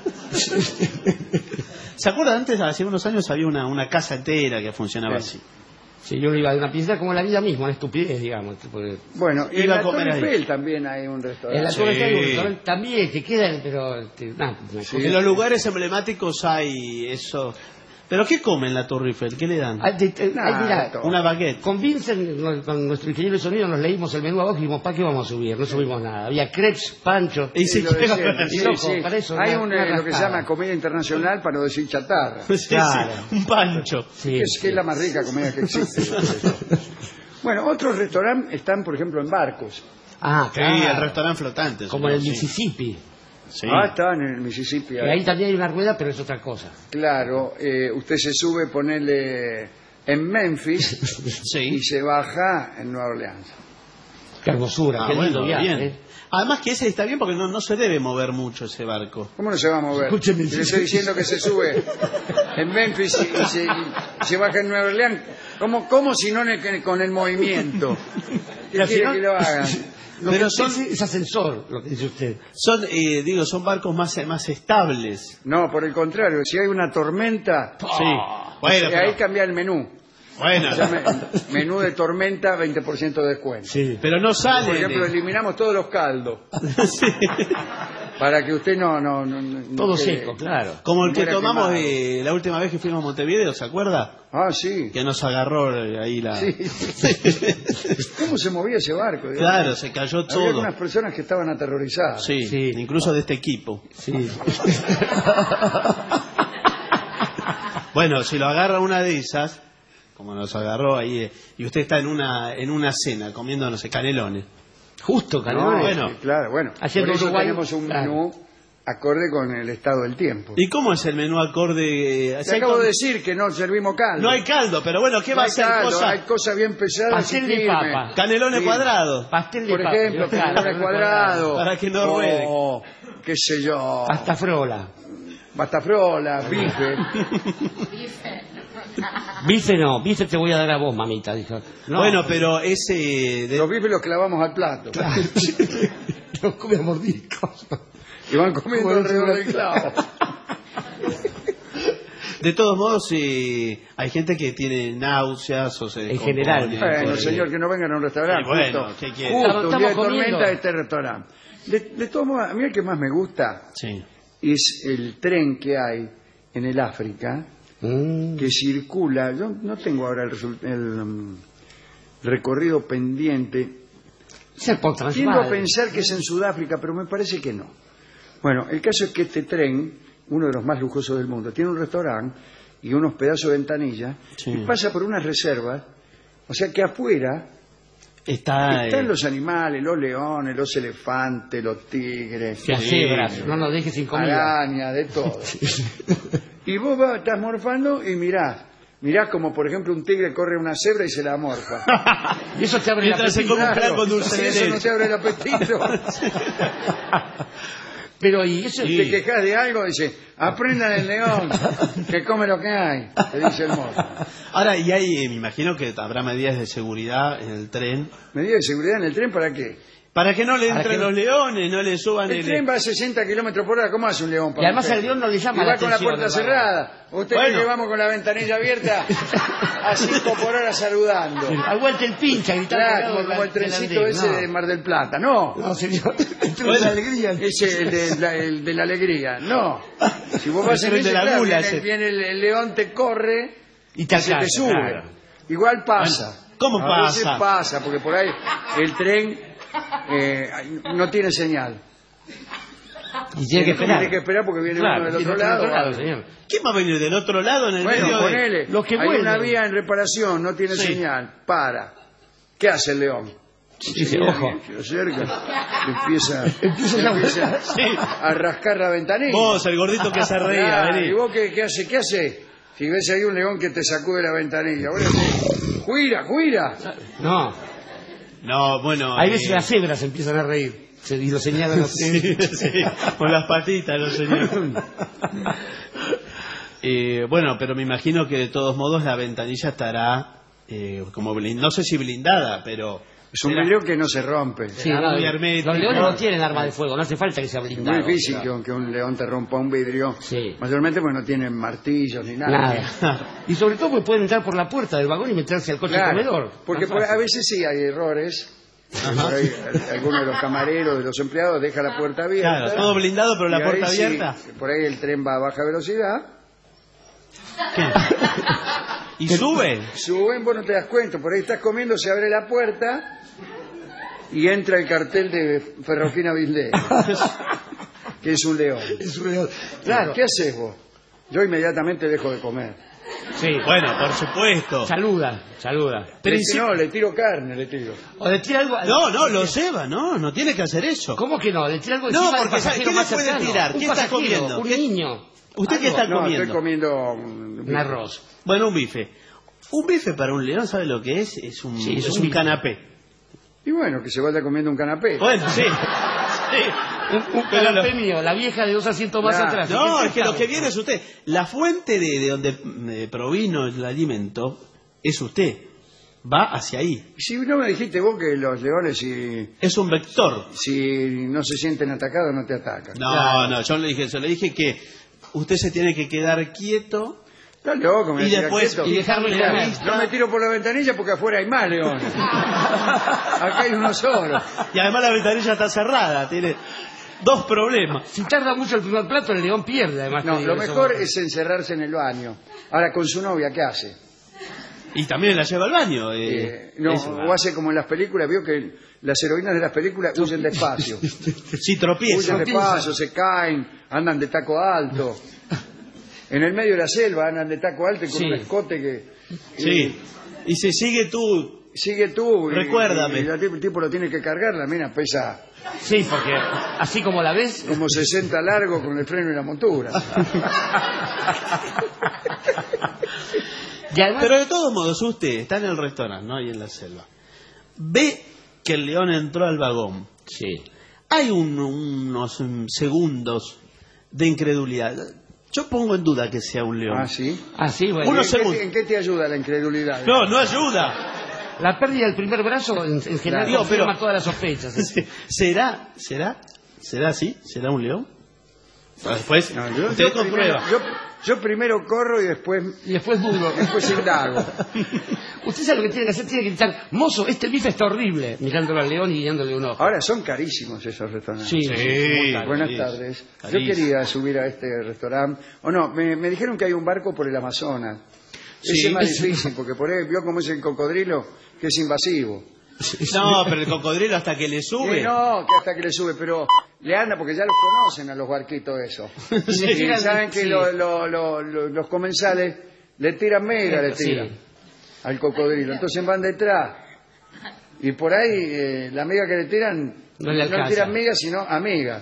¿Se acuerda? Antes, hace unos años, había una casa entera que funcionaba así. Sí, yo iba de una pieza como la vida misma, una estupidez, digamos. Porque... Bueno, y en Iba a la comer Torre ahí. Eiffel también hay un En la restaurante. Torre Eiffel hay un Sí. restaurante también que queda, pero... En los lugares emblemáticos hay eso. ¿Pero qué comen en la Torre Eiffel? ¿Qué le dan? Mira, Una baguette. con Vincent, con nuestro ingeniero de sonido, nos leímos el menú abajo y dijimos, ¿para qué vamos a subir? No subimos nada. Había crepes, pancho. Y Sí, si lo de llega- siempre. y Sí, loco, sí. para eso, Hay una lo que se rascada. llama comida internacional para no decir chatarra. Sí, sí, Claro. un pancho. Sí, Que es la más rica comida que existe. Bueno, otros restaurantes están, por ejemplo, en barcos. Ah, Sí, claro. el restaurante flotante. Como en el señor, sí. Mississippi. Sí. Ah, estaban en el Mississippi. Que ahí también hay una rueda, pero es otra cosa. Claro, usted se sube, ponele en Memphis Sí. y se baja en Nueva Orleans. Qué hermosura, Ah, qué lindo bueno, viaje. bien. Además que ese está bien porque no se debe mover mucho ese barco. ¿Cómo no se va a mover? Escúcheme. Le estoy diciendo que se sube en Memphis y se baja en Nueva Orleans. ¿Cómo si no con el movimiento? ¿Qué Al quiere final- que lo hagan? Lo Pero que son- es ascensor, lo que dice usted. Son barcos más estables. No, por el contrario, si hay una tormenta, Sí. Bueno, ahí cambia el menú. Bueno, menú de tormenta, 20% de descuento. sí, pero no sale. Por ejemplo, eliminamos todos los caldos. Sí. Para que usted no Todo quede- seco, claro. Como el que muera tomamos quemado. la última vez que fuimos a Montevideo, ¿se acuerda? Ah, sí. Que nos agarró ahí la... Sí. ¿Cómo se movía ese barco? digamos? Claro, se cayó Había todo. algunas personas que estaban aterrorizadas. Sí, Sí. incluso de este equipo. Sí. Bueno, si lo agarra una de esas, como nos agarró ahí, y usted está en una cena comiendo, no sé, canelones. Justo, No, Canelones. bueno. claro, bueno. Ayer Por en eso Uruguay, tenemos un claro. menú acorde con el estado del tiempo. ¿Y cómo es el menú acorde? Te acabo de decir que no servimos caldo. No hay caldo, pero bueno, ¿qué No va a hay ser? caldo, Cosa... hay cosas bien pesadas y Pastel de firmes. papa. Canelones Sí. cuadrados. Pastel de Por papa. ejemplo, Claro, canelones cuadrados. Para que no ruede. O, qué sé yo. Pasta frola. Batafrola, bife. Bife no, bife te voy a dar a vos, mamita. Dijo. No, Bueno, pero ese... Los bifes los clavamos al plato. los come a mordiscos. Y van comiendo alrededor del clavo. De todos modos, hay gente que tiene náuseas o se En descompone. general. Bueno, señor, que no vengan a un restaurante. Y bueno, justo, ¿qué quiere? justo un día de Estamos comiendo. tormenta este restaurante. De todos modos, a mí el que más me gusta Sí. es el tren que hay en el África, que circula. Yo no tengo ahora el recorrido pendiente. Es por Tiendo a Transvaal. pensar que es en Sudáfrica, pero me parece que no. Bueno, el caso es que este tren, uno de los más lujosos del mundo, tiene un restaurante y unos pedazos de ventanilla, Sí. y pasa por unas reservas, o sea que afuera Está... están los animales, los leones, los elefantes, los tigres, Que a cebras, no nos dejes sin comida. arañas, de todo. Y vos estás morfando y mirás como por ejemplo un tigre corre una cebra y se la morfa. Y eso te abre la Mientras se come un plan con dulce si de eso no leche. te abre el apetito. Pero y eso Si te quejas de algo, dice, aprendan el león, que come lo que hay, te dice el morfo. Ahora, y hay, me imagino que habrá medidas de seguridad en el tren. ¿Medidas de seguridad en el tren para qué? Para que no le Para entren que no- los leones, no le suban El tren va a 60 kilómetros por hora, ¿cómo hace un león? Y para además usted? el león no le llama Y la va con la atención, puerta hermano. cerrada. Usted Bueno. cree que vamos con la ventanilla abierta a 5 por hora saludando. Al vuelta el pincha gritando. Claro, al lado como el del trencito andén. ese No. de Mar del Plata. No, No, señor. Bueno, la alegría. ese el de la alegría. No. Si vos vas El en tren de ese, la claro, mula, viene, ese. viene el león, te corre Y te y se te alcanza, sube. claro. Igual pasa. ¿Cómo A veces pasa? pasa, porque por ahí el tren no tiene señal. Y tiene que esperar. Tiene que esperar porque viene Claro, uno del tiene otro que ir lado. señor. ¿Quién va a venir del otro lado en el Bueno, medio de... ponele. Los que hay una vuelven. vía en reparación, no tiene Sí. señal. Para. ¿Qué hace el león? Dice, ojo. Se acerca, empieza a rascar la ventanilla. Vos, el gordito que se reía, Ah, vení. ¿y vos qué hace? ¿Qué hace? Si ves ahí un león que te sacude la ventanilla, vos le decís, ¡cuira! No. No, bueno... Hay veces las cebras empiezan a reír. Y lo señalan así. Sí, sí, con las patitas, los señores. Bueno, pero me imagino que de todos modos la ventanilla estará como no sé si blindada, pero... Es un será- vidrio que no se rompe. Sí, Ah, no, muy hermético. los leones no tienen arma de fuego, no hace falta que sea Es blindado. muy difícil que un león te rompa un vidrio. Sí. Mayormente porque no tienen martillos ni nada. Nada. Y sobre todo porque pueden entrar por la puerta del vagón y meterse al coche Claro, comedor. porque Más por- a fácil. veces sí hay errores. Por ahí, alguno de los camareros, de los empleados, deja la puerta abierta. Claro, todo blindado, pero la Y ahí puerta sí, abierta. por ahí el tren va a baja velocidad. ¿Y sube? Suben, vos no te das cuenta. Por ahí estás comiendo, se abre la puerta y entra el cartel de Ferrofina Bislet, que es un león. Es un león. Claro. ¿Qué haces vos? Yo inmediatamente dejo de comer. Sí. Bueno, por supuesto. Saluda. Le tiro carne, le tiro. O le tira algo. No, lo lleva, no tiene que hacer eso. ¿Cómo que no? Le tira algo No, encima del porque ¿sabe pasajero qué le más puede cercano. tirar? Un ¿Qué está pasajero, comiendo? Un ¿Qué- niño. ¿Usted qué Algo. está No, comiendo? estoy comiendo Un arroz. Bueno, un bife. Un bife para un león, ¿sabe lo que es? Es un, Sí, es es un un bife. canapé. Y bueno, que se vaya comiendo un canapé. Bueno, sí. Un Pero lo- canapé mío, la vieja de 2 asientos más Claro. atrás. No, ¿Qué es que lo estamos? que viene es usted. La fuente de donde provino el alimento es usted. Va hacia ahí. Si no me dijiste vos que los leones Es un vector. si no se sienten atacados no te atacan. No, yo le dije que usted se tiene que quedar quieto Estás loco, me Y decía, después, quieto. y dejarlo en la Mira, vista. no me tiro por la ventanilla porque afuera hay más leones. Acá hay uno solo. Y además la ventanilla está cerrada, tiene 2 problemas. Si tarda mucho el primer plato, el león pierde, además. No, te digo, lo eso. mejor es encerrarse en el baño. Ahora, con su novia, ¿qué hace? Y también la lleva al baño. No, eso. o hace como en las películas, vio que las heroínas de las películas huyen despacio. Sí, tropieza. Huyen despacio, se caen, andan de taco alto. En el medio de la selva andan de taco alto y con Sí. un escote que... Sí. Y si sigue tú. Sigue tú. Recuérdame. Y el tipo lo tiene que cargar, la mina pesa Sí, porque así como la ves... como 60 largo con el freno y la montura. Y además, Pero de todos modos, usted está en el restaurante, ¿no? Ahí en la selva. Ve que el león entró al vagón. sí. Hay unos segundos de incredulidad. Yo pongo en duda que sea un león. Ah, ¿sí? Así, bueno. Uno ¿En segundo. en qué te ayuda la incredulidad? No, no ayuda. La pérdida del primer brazo en general Digo, confirma pero- todas las sospechas. ¿Será así? ¿Será un león? Después, No, usted comprueba. yo primero corro y después dudo. indago. Usted sabe lo que tiene que hacer, tiene que gritar, mozo, este bife está horrible, mirándolo al león y guiándole un ojo. Ahora son carísimos esos restaurantes. Sí, muy caro. Buenas sí. tardes. Yo Carísimo. quería subir a este restaurante. O no, me dijeron que hay un barco por el Amazonas. Sí. Ese es más difícil, porque por ahí vio cómo es el cocodrilo, que es invasivo. No, pero el cocodrilo hasta que le sube. No, que hasta que le sube, pero le anda porque ya los conocen a los barquitos esos. Sí. Y saben que Sí. los comensales le tiran mega, le tiran al cocodrilo. Entonces van detrás. Y por ahí la miga que le tiran, No le le alcanza. tiran miga, sino amiga.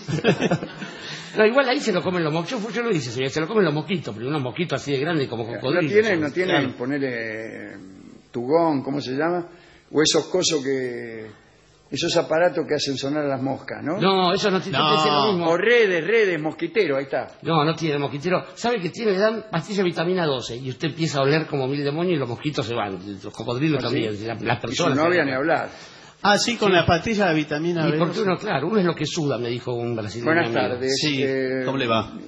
No, igual ahí se lo comen los mosquitos. Yo lo hice, señor, se lo comen los mosquitos, pero unos mosquitos así de grandes como cocodrilos. No tienen, Claro. ponerle tugón, ¿cómo se llama? O esos cosos esos aparatos que hacen sonar a las moscas, ¿no? No, eso no tiene No. lo mismo. O redes, mosquitero, ahí está. No tiene mosquitero. ¿Sabe que tiene? Le dan pastilla de vitamina 12 y usted empieza a oler como mil demonios y los mosquitos se van. Los cocodrilos ¿Ah, sí? también, las Y su personas. novia también. ni hablar. Ah, sí, con la pastilla de vitamina Y B. porque uno, claro, uno es lo que suda, me dijo un brasileño. Buenas amigo. tardes. Sí, ¿cómo le va?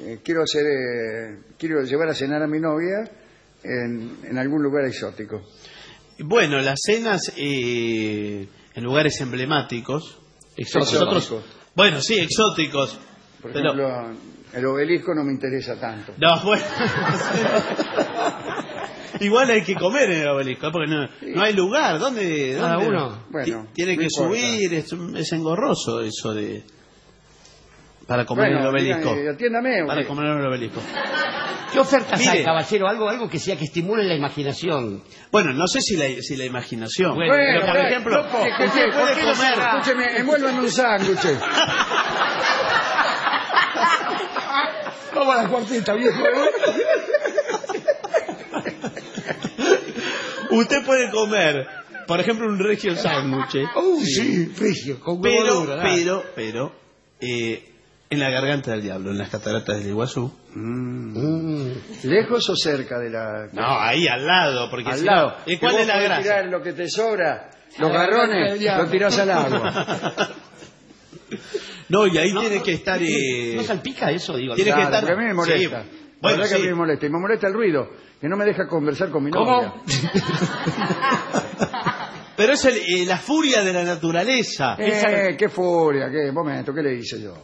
Quiero llevar a cenar a mi novia en algún lugar exótico. Bueno, las cenas en lugares emblemáticos. Exóticos. Bueno, sí, exóticos. Por pero, ejemplo, el obelisco no me interesa tanto. no, bueno. Igual hay que comer en el obelisco, porque no hay lugar. ¿Dónde? Cada uno. Bueno, Tiene no que importa. subir, es engorroso eso de... Para comer en el obelisco. dígame, atiéndame. Para porque- comer en el obelisco. ¿Qué ofertas Mire. hay, caballero? Algo que sea que estimule la imaginación. Bueno, no sé si la imaginación. Bueno, pero por bueno, ejemplo, loco, usted ¿por puede qué no comer... será? Escúcheme, envuélvame un sándwich. Vamos a la cuartita, viejo. Usted puede comer, por ejemplo, un regio sándwich. Sí, frigio, con huevo duro, ¿verdad? Pero, en la garganta del diablo, en las cataratas del Iguazú. ¿Lejos o cerca de la...? No, ahí al lado, porque Al si lado. no, ¿y cuál Que es vos la podés gracia? tirar lo que te sobra, los A la garganta garrones, del diablo. lo tirás al agua. No, y ahí tiene que estar... ¿No salpica eso? Digo, Tiene que Claro, estar... porque a mí me molesta. Sí. La Bueno, verdad que a sí. mí me molesta. Y me molesta el ruido, que no me deja conversar con mi novia. ¿Cómo? Pero es la furia de la naturaleza. Qué furia, qué momento, ¿qué le hice yo?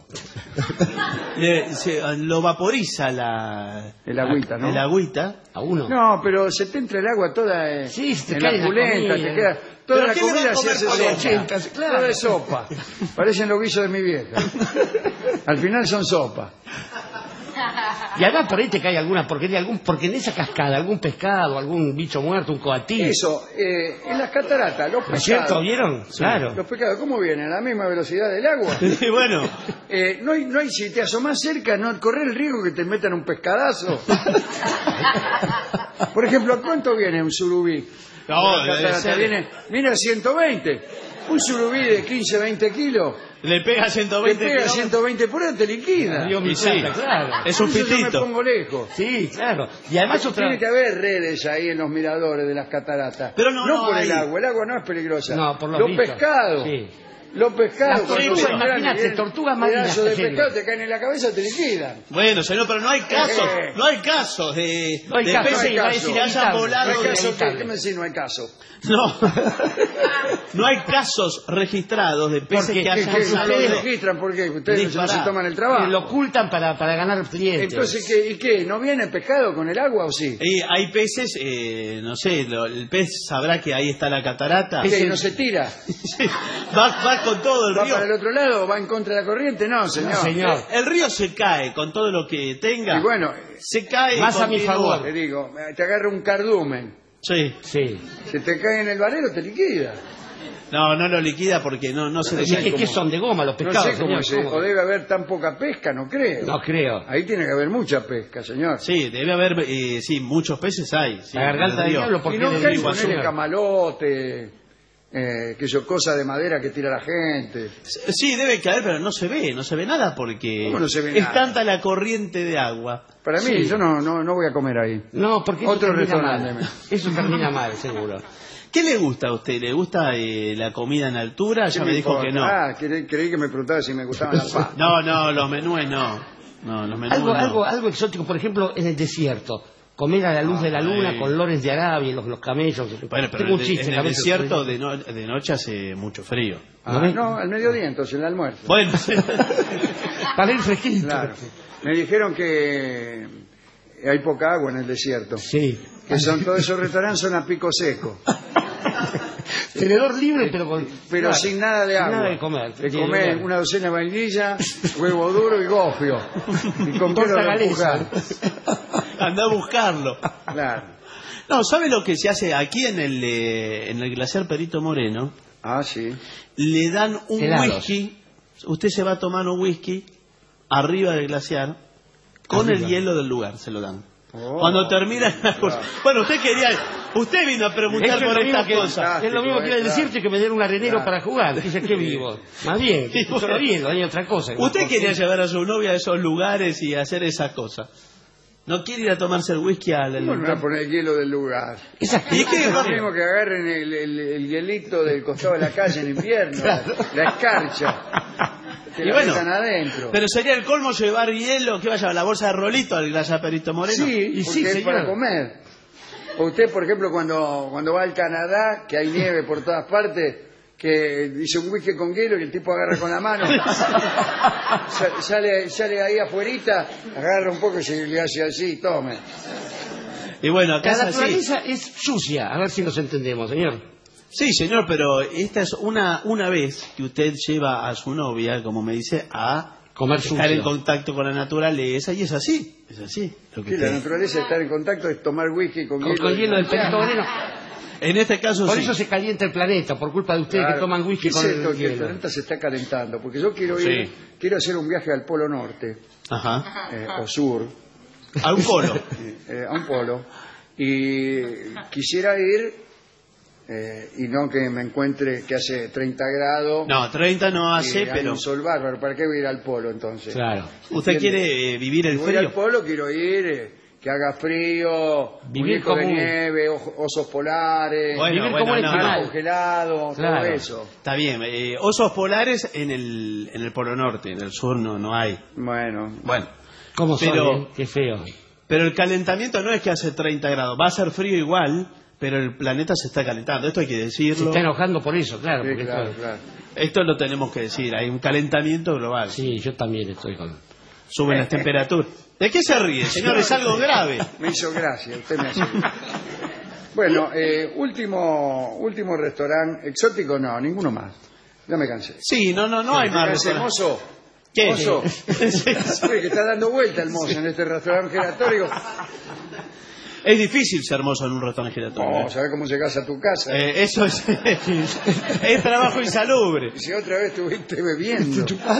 Lo vaporiza El agüita, ¿no? El agüita. A uno. No, pero se te entra el agua toda Sí, se te en cae la en la pulenta, comida. te queda... Toda ¿Pero la qué le va a comida se comer hace con sopa. 80? Claro. Todo es sopa. Parecen los guisos de mi vieja. Al final son sopa. Y además por ahí te cae alguna porquería, porque en esa cascada, algún pescado, algún bicho muerto, un coatí. Eso, en las cataratas, los ¿No es cierto? pescados. ¿Vieron? Claro. Los pescados, ¿cómo vienen? ¿A la misma velocidad del agua? Y bueno, No hay, si te asomás cerca, no correr el riesgo que te metan un pescadazo. Por ejemplo, ¿a cuánto viene un surubí? no, Una debe catarata ser- viene a 120. Un surubí de 15, 20 kilos, le pega te 120 pega kilómetros. 120 por hora, te liquida. Dios mío, Y sí, claro. es un Por eso yo me pitito. pongo lejos. Sí, claro. Y además otra... Tiene que haber redes ahí en los miradores de las cataratas. Pero no por hay. el agua no es peligrosa. No, por los bichos. pescados. Sí. Los pescados, imagínate, tortugas marinas. Pedazos de pescado te caen en la cabeza, te liquidan. Bueno, señor, pero no hay casos. No hay casos de peces que hayan volado. ¿Qué me decís? No hay caso. No. No hay casos registrados de peces que hayan no lo registran porque ustedes no se toman el trabajo. Lo ocultan para ganar clientes. Entonces, ¿qué? ¿No viene pescado con el agua o sí? Hay peces, no sé, el pez sabrá que ahí está la catarata. ¿Qué? ¿No se tira? Va con todo el río. ¿Va para el otro lado? ¿Va en contra de la corriente? No, señor. No, señor. El río se cae con todo lo que tenga. Y bueno, se cae. Más a mi favor. Te digo, te agarra un cardumen. Sí. Se te cae en el barrero, te liquida. No lo liquida porque no se le cae. Es que son de goma los pescados, no sé cómo o debe haber tan poca pesca, no creo. No creo. Ahí tiene que haber mucha pesca, señor. Sí, debe haber, muchos peces hay. Sí, la garganta del diablo, porque y no cae ponerle camalote, cosa de madera que tira la gente. Sí, debe caer, pero no se ve nada porque ¿Cómo no se ve es nada? Tanta la corriente de agua. Para mí, yo no voy a comer ahí. No, porque otro restaurante. Eso termina mal, seguro. ¿Qué le gusta a usted? ¿Le gusta la comida en altura? Ya me dijo que no. Creí que me preguntaba si me gustaban las papas. No, los menúes no. No, los menúes algo exótico, por ejemplo, en el desierto. Comer a la luz de la luna con lores de Arabia, los camellos. Bueno, pero en el desierto de noche hace mucho frío. No, al mediodía entonces, en el almuerzo. Bueno, para ir fresquito. Claro. Me dijeron que hay poca agua en el desierto. Sí. Que todos esos restaurantes son a pico seco. Tenedor libre, pero sin nada de agua. Nada de comer. De comer una docena de vainilla, huevo duro y gofio. Y con pelo de empujar. Anda a buscarlo. Claro. No, ¿sabe lo que se hace aquí en el glaciar Perito Moreno? Ah, sí. Le dan un whisky. Usted se va a tomar un whisky arriba del glaciar con el hielo del lugar, se lo dan. Cuando termina la cosa. Bueno, usted vino a preguntar por estas cosas. Es lo mismo que decirte que me den un arenero para jugar. Dice que vivo. Más bien, solo bien, no hay otra cosa. Usted quería llevar a su novia a esos lugares y hacer esas cosas. ¿No quiere ir a tomarse el whisky al lugar? No, a poner el hielo del lugar. ¿Y qué es lo mismo que agarren el hielito del costado de la calle en invierno? Claro. La escarcha. Y bueno, adentro. Pero sería el colmo llevar hielo, que vaya a la bolsa de rolito al glaciar Perito Moreno. Sí, porque es para comer. O usted, por ejemplo, cuando va al Canadá, que hay nieve por todas partes, que dice un whisky con hielo y el tipo agarra con la mano, sale ahí afuerita, agarra un poco y se le hace así y tome. Y bueno, acá la naturaleza es sucia, a ver si nos entendemos, señor. Sí, señor, pero esta es una vez que usted lleva a su novia, como me dice, a comer estar en contacto con la naturaleza, y es así. La naturaleza, estar en contacto, es tomar whisky con hielo del Perito Moreno. En este caso por eso se calienta el planeta, por culpa de ustedes que toman whisky con el hielo. El planeta se está calentando, porque yo quiero hacer un viaje al Polo Norte. O Sur. A un polo. A un polo. Y quisiera ir... y no que me encuentre que hace 30 grados. No, 30 no hace, pero... un sol bárbaro. ¿Para qué voy a ir al polo entonces? Claro. ¿Usted quiere vivir el frío? Voy al polo, quiero ir, que haga frío, muñecos de nieve, osos polares, vivir como el animal congelado, todo eso. Está bien. Osos polares en el Polo Norte, en el sur no hay. Bueno. ¿Cómo son? Qué feo. Pero el calentamiento no es que hace 30 grados, va a ser frío igual... Pero el planeta se está calentando, esto hay que decirlo. Se está enojando por eso, claro. Sí, claro. Esto lo tenemos que decir, hay un calentamiento global. Sí, yo también estoy con... Suben las temperaturas. ¿De qué se ríe, señor? Es algo grave. Me hizo gracia, usted me hace. Bueno, último restaurante, exótico no, ninguno más. Ya me cansé. Sí, no hay más. Mozo. ¿Qué? Mozo. Que está dando vuelta el mozo en este restaurante giratorio. Es difícil ser mozo en un restaurante giratorio. No, ¿sabes cómo llegas a tu casa? Eso es trabajo insalubre. Si otra vez estuviste bebiendo.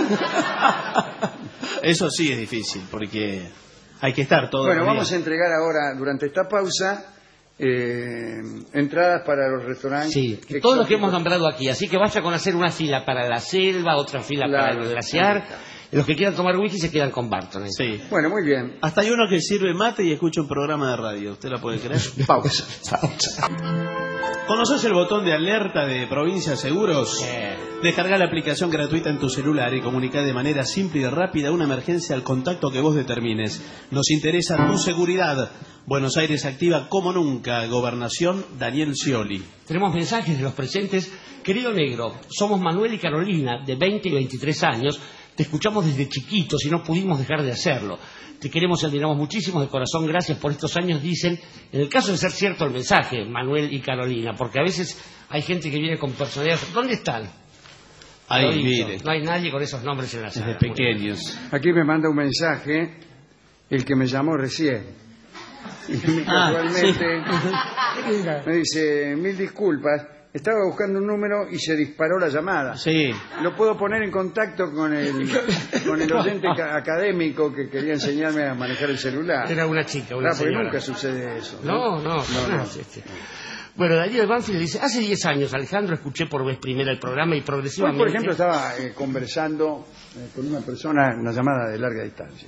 Eso sí es difícil, porque hay que estar todo el día. Bueno, vamos a entregar ahora, durante esta pausa, entradas para los restaurantes. Sí, todos los que hemos nombrado aquí. Así que vaya con hacer una fila para la selva, otra fila para el glaciar. Los que quieran tomar whisky se quedan con Barton. Sí. Bueno, muy bien. Hasta hay uno que sirve mate y escucha un programa de radio. ¿Usted lo puede creer? Pausa. ¿Conoces el botón de alerta de Provincia Seguros? Descarga la aplicación gratuita en tu celular y comunica de manera simple y rápida una emergencia al contacto que vos determines. Nos interesa tu seguridad. Buenos Aires activa como nunca. Gobernación, Daniel Scioli. Tenemos mensajes de los presentes. Querido Negro, somos Manuel y Carolina, de 20 y 23 años. Te escuchamos desde chiquitos y no pudimos dejar de hacerlo. Te queremos y admiramos muchísimo de corazón. Gracias por estos años, dicen. En el caso de ser cierto el mensaje, Manuel y Carolina, porque a veces hay gente que viene con personalidades. ¿Dónde están? Ahí, mire. No hay nadie con esos nombres en la sala. Desde pequeños. Aquí me manda un mensaje el que me llamó recién. Y casualmente me dice, 1000 disculpas, estaba buscando un número y se disparó la llamada. Sí. ¿Lo puedo poner en contacto con el oyente académico que quería enseñarme a manejar el celular? Era una chica, una porque señora. nunca sucede eso. No. Bueno, Darío de Banfield dice, hace 10 años, Alejandro, escuché por vez primera el programa y progresivamente... Hoy, por ejemplo, estaba conversando con una persona, una llamada de larga distancia.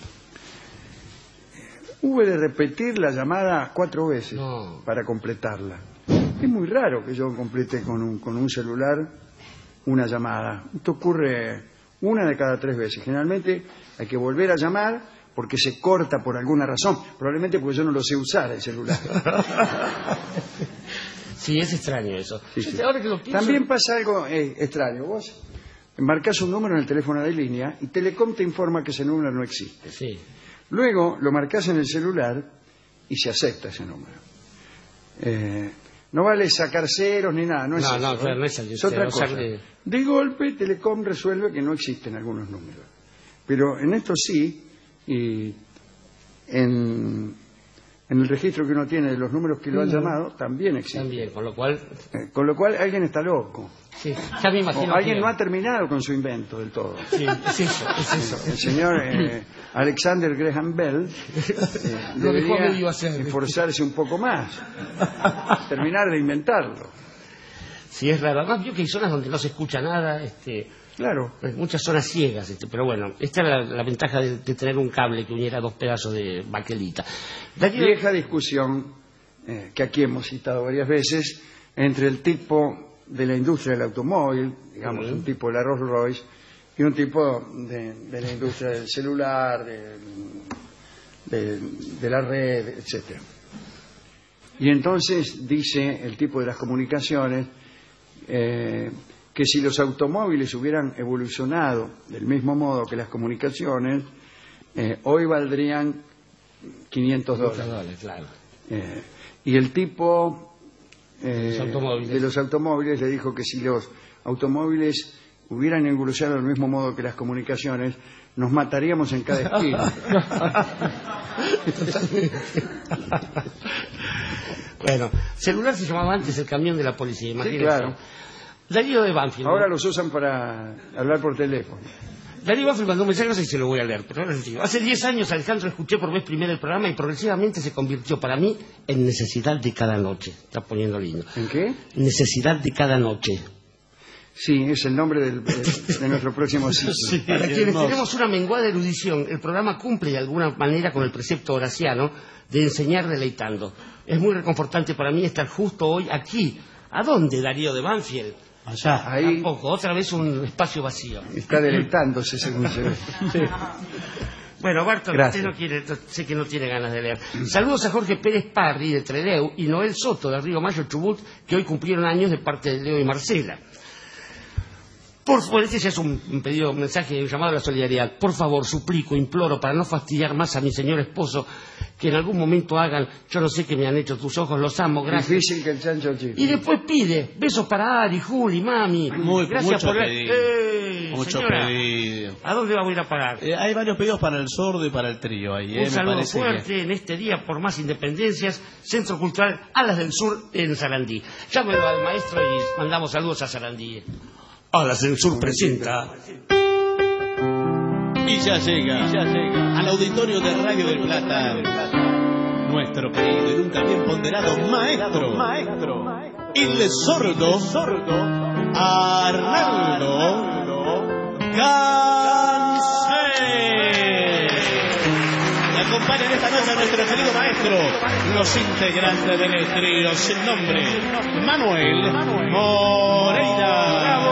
Hube de repetir la llamada 4 veces para completarla. Es muy raro que yo complete con un celular una llamada. Esto ocurre 1 de cada 3 veces. Generalmente hay que volver a llamar porque se corta por alguna razón. Probablemente porque yo no lo sé usar, el celular. Sí, es extraño eso. Sí. Ahora que lo pienso... También pasa algo extraño. Vos marcás un número en el teléfono de línea y Telecom te informa que ese número no existe. Sí. Luego lo marcás en el celular y se acepta ese número. No vale sacar ceros ni nada, no es otra cosa. De golpe Telecom resuelve que no existen algunos números. Pero en esto sí, y en el registro que uno tiene de los números que lo han llamado, también existe. También, con lo cual alguien está loco. Sí, ya me imagino. O alguien no ha terminado con su invento del todo. Sí, es eso. El señor Alexander Graham Bell debería esforzarse un poco más, terminar de inventarlo. Sí, es raro. Además, vio que hay zonas donde no se escucha nada, Claro. Muchas zonas ciegas, pero bueno, esta era la ventaja de tener un cable que uniera 2 pedazos de baquelita. Vieja discusión, que aquí hemos citado varias veces, entre el tipo de la industria del automóvil, digamos, un tipo de la Rolls Royce, y un tipo de la industria del celular, de la red, etcétera. Y entonces dice el tipo de las comunicaciones que si los automóviles hubieran evolucionado del mismo modo que las comunicaciones, hoy valdrían $500. Claro. Y el tipo de los automóviles le dijo que si los automóviles hubieran evolucionado del mismo modo que las comunicaciones, nos mataríamos en cada esquina. Bueno, celular se llamaba antes el camión de la policía, imagínate. Sí, claro. Darío de Banfield. Ahora los usan para hablar por teléfono. Darío Banfield mandó un mensaje, no sé si se lo voy a leer, pero ahora sí. Hace 10 años, Alejandro, escuché por vez primera el programa y progresivamente se convirtió para mí en necesidad de cada noche. Está poniendo lindo. ¿En qué? Necesidad de cada noche. Sí, es el nombre de nuestro próximo sitio. Sí, para quienes tenemos una menguada erudición, el programa cumple de alguna manera con el precepto horaciano de enseñar deleitando. Es muy reconfortante para mí estar justo hoy aquí. ¿A dónde, Darío de Banfield? Allá. Ahí tampoco, otra vez un espacio vacío. Está deleitándose, según se ve. Sí. Bueno, Bartol, usted no quiere, sé que no tiene ganas de leer. Saludos a Jorge Pérez Parri de Trelew y Noel Soto de Río Mayo Chubut, que hoy cumplieron años de parte de Leo y Marcela. Por favor, este ya es un pedido, un mensaje, un llamado a la solidaridad. Por favor, suplico, imploro, para no fastidiar más a mi señor esposo, que en algún momento hagan, yo no sé qué me han hecho tus ojos, los amo, gracias. Difícil que el chancho chico. Y después pide, besos para Ari, Juli, mami. Gracias por mucho señora, pedido. ¿A dónde vamos a ir a pagar? Hay varios pedidos para el sordo y para el trío ahí. Un saludo fuerte en este día por más independencias, Centro Cultural Alas del Sur en Sarandí. Llámelo al maestro y mandamos saludos a Sarandí. Alas del Sur presenta. Y ya llega al auditorio de Radio del Plata nuestro querido y nunca bien ponderado maestro, el sordo Arnaldo Gansé. Y aquí acompañan esta noche a nuestro querido maestro, los integrantes del trío sin nombre, Manuel Moreira.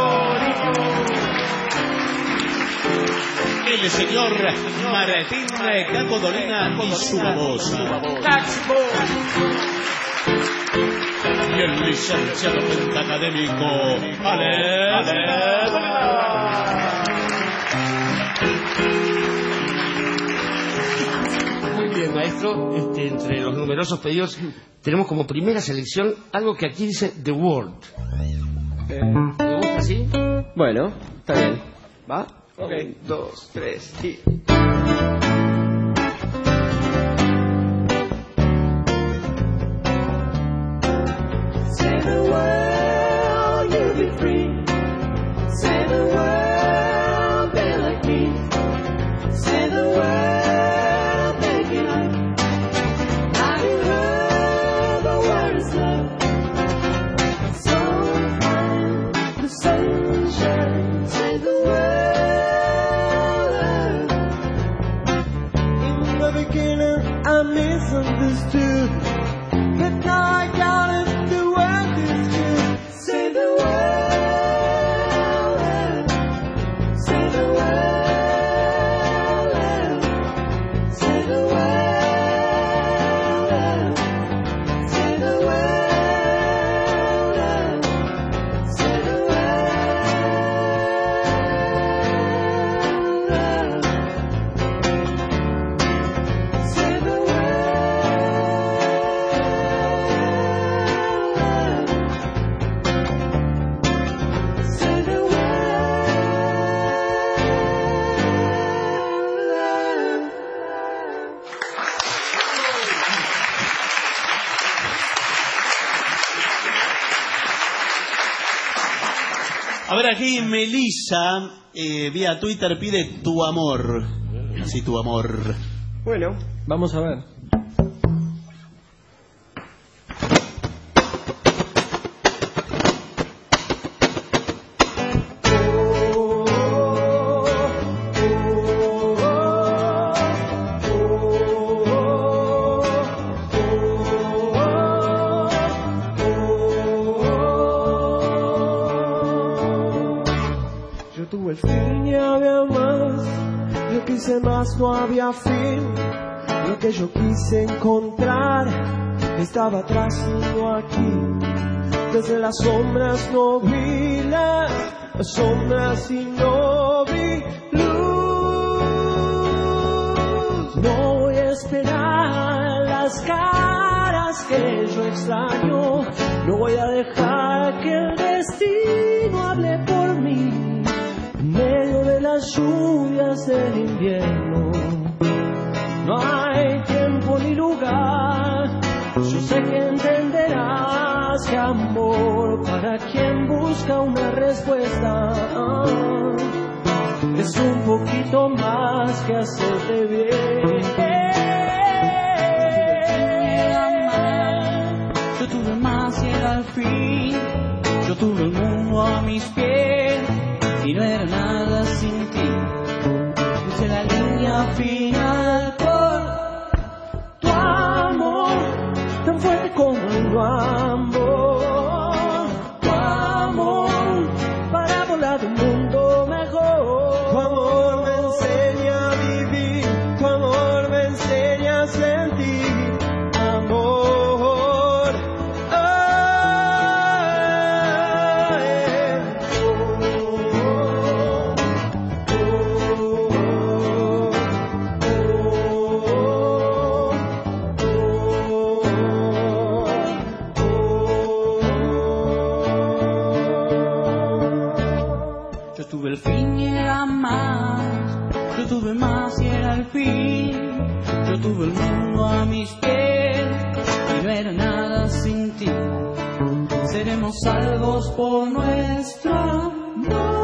El señor Martín Caco Dolina y su babosa. Y el licenciado pentacadémico Ale. Muy bien, maestro. Entre los numerosos pedidos tenemos como primera selección algo que aquí dice The World. ¿Me gusta así? Bueno, está bien. ¿Va? 1, 2, 3 y... Save the world, you'll be free. Save the world, be like me. Save the world, make it up. Have you heard the word is love? So find the sunshine. Save the world. In the beginning, I misunderstood, but now I got it. Save the world, save the world, save the world, save the world, save the world, save the world. A ver, aquí Melissa, vía Twitter, pide Tu Amor. Sí, Tu Amor. Bueno, vamos a ver. Yo tuve el fin y había más. Yo quise más, no había fin. Lo que yo quise encontrar estaba atrás, no aquí. Desde las sombras no vi las sombras y no vi luz. No voy a esperar las caras que yo extraño. No voy a dejar que el destino hable por mí. En medio de las lluvias del invierno no hay tiempo ni lugar. Yo sé que entenderás que amor para quien busca una respuesta es un poquito más que hacerte bien. Yo tuve más y era al fin. Yo tuve el mundo a mis pies y no era nada sin ti. Puse la línea final por tu amor, tan fuerte como el amor. Tu amor para volar un mundo mejor. Tu amor me enseña a vivir, tu amor me enseña a sentir amor. Yo tuve el fin y era más. Yo tuve más y era el fin. Yo tuve el mundo a mis pies y no era nada sin ti. Seremos salvos por nuestro amor.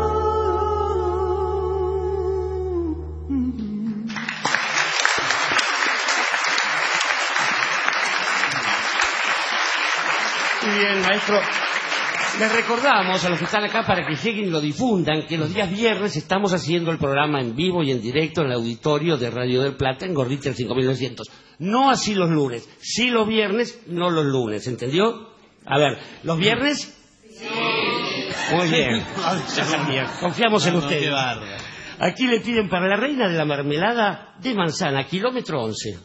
Muy bien, maestro. Les recordamos a los que están acá para que lleguen y lo difundan que los días viernes estamos haciendo el programa en vivo y en directo en el auditorio de Radio del Plata en Gordita el 5900. No así los lunes, sí los viernes, no los lunes, ¿entendió? A ver, ¿los viernes? Sí. Muy bien. Confiamos en ustedes. Aquí le piden para la reina de la mermelada de manzana, kilómetro 11.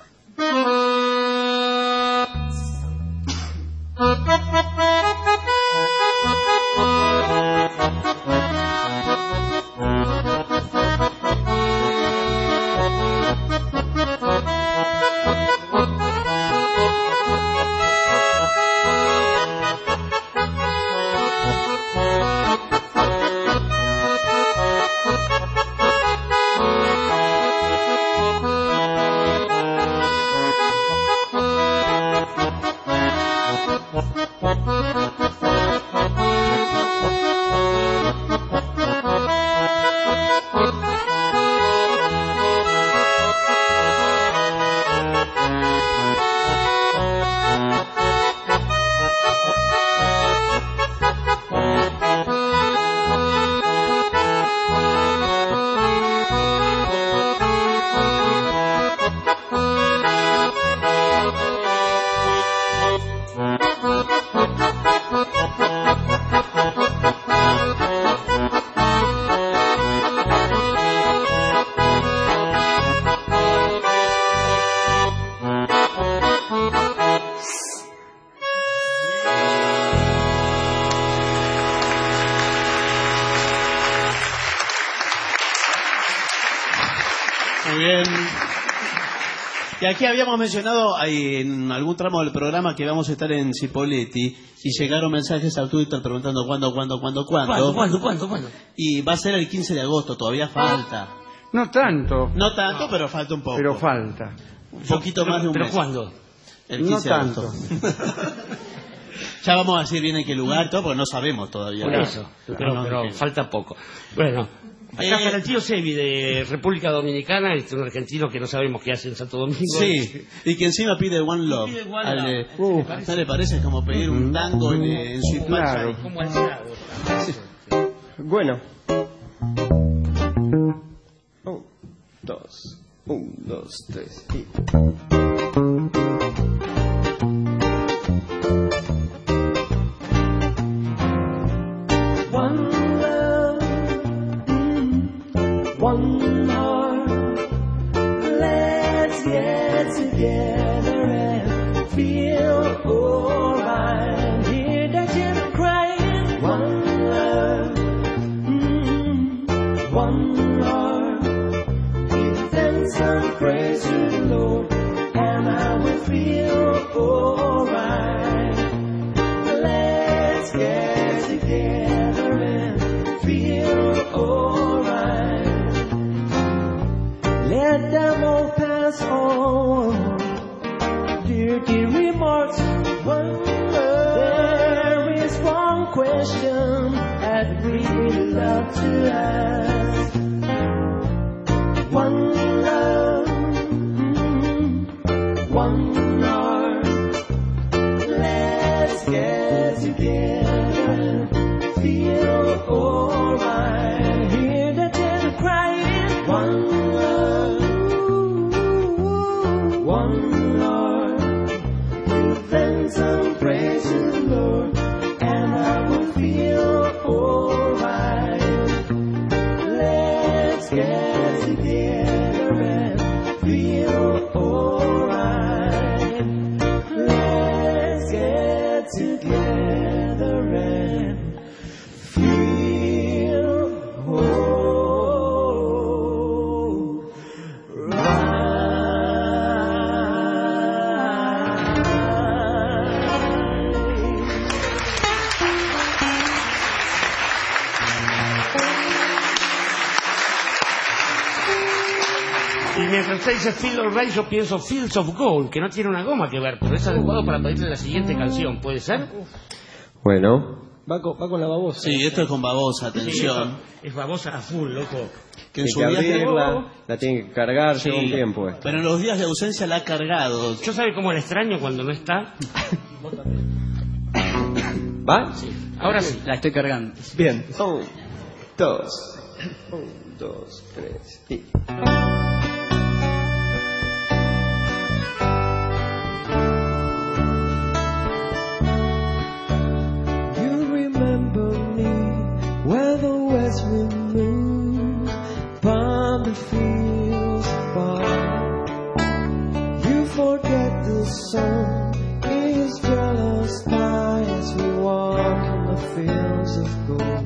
Y aquí habíamos mencionado en algún tramo del programa que vamos a estar en Cipolletti y llegaron mensajes al Twitter preguntando cuándo. ¿Cuándo? Y va a ser el 15 de agosto, todavía falta. No tanto. No tanto, pero falta un poco. Pero falta. Un poquito más de un mes. ¿Pero cuándo? El 15 de agosto. Ya vamos a decir bien en qué lugar, todo, porque no sabemos todavía. Por eso, pero falta poco. Bueno, acá está el tío Sebi de República Dominicana, un argentino que no sabemos qué hace en Santo Domingo. Sí, y que encima pide One Love. ¿No le parece como pedir un tango en su claro. Como alzado. Bueno. 1, 2, 3 y... One heart, let's get together and feel alright. Hear that children crying. One love, one heart. Give thanks and praise to the Lord, and I will feel alright. Let's get together and feel alright. Let them all pass on. Dirty remarks. There is one question that we love to ask. One love, one heart. Let's get together and feel alright. Hear the children crying. One one Lord, give thanks and praise to the Lord, and I will feel alright. Let's get together and feel alright. Let's get together and feel alright. Mientras usted dice Feel Alright, yo pienso Fields of Gold, que no tiene una goma que ver, pero es adecuado para pedirle la siguiente canción, ¿puede ser? Bueno. Va con la babosa. Sí, esto es con babosa, atención. Sí, es babosa a full, loco. Que en su viaje abrirla, la tiene que cargar, lleva un tiempo esto. Pero en los días de ausencia la ha cargado. ¿Yo sabe cómo la extraño cuando no está? ¿Va? Sí. Ahora sí. La estoy cargando. Bien. 1, 2. 1, 2, 3 y... Where the west wind moves upon the fields far, you forget the sun is jealous high as we walk in the fields of gold.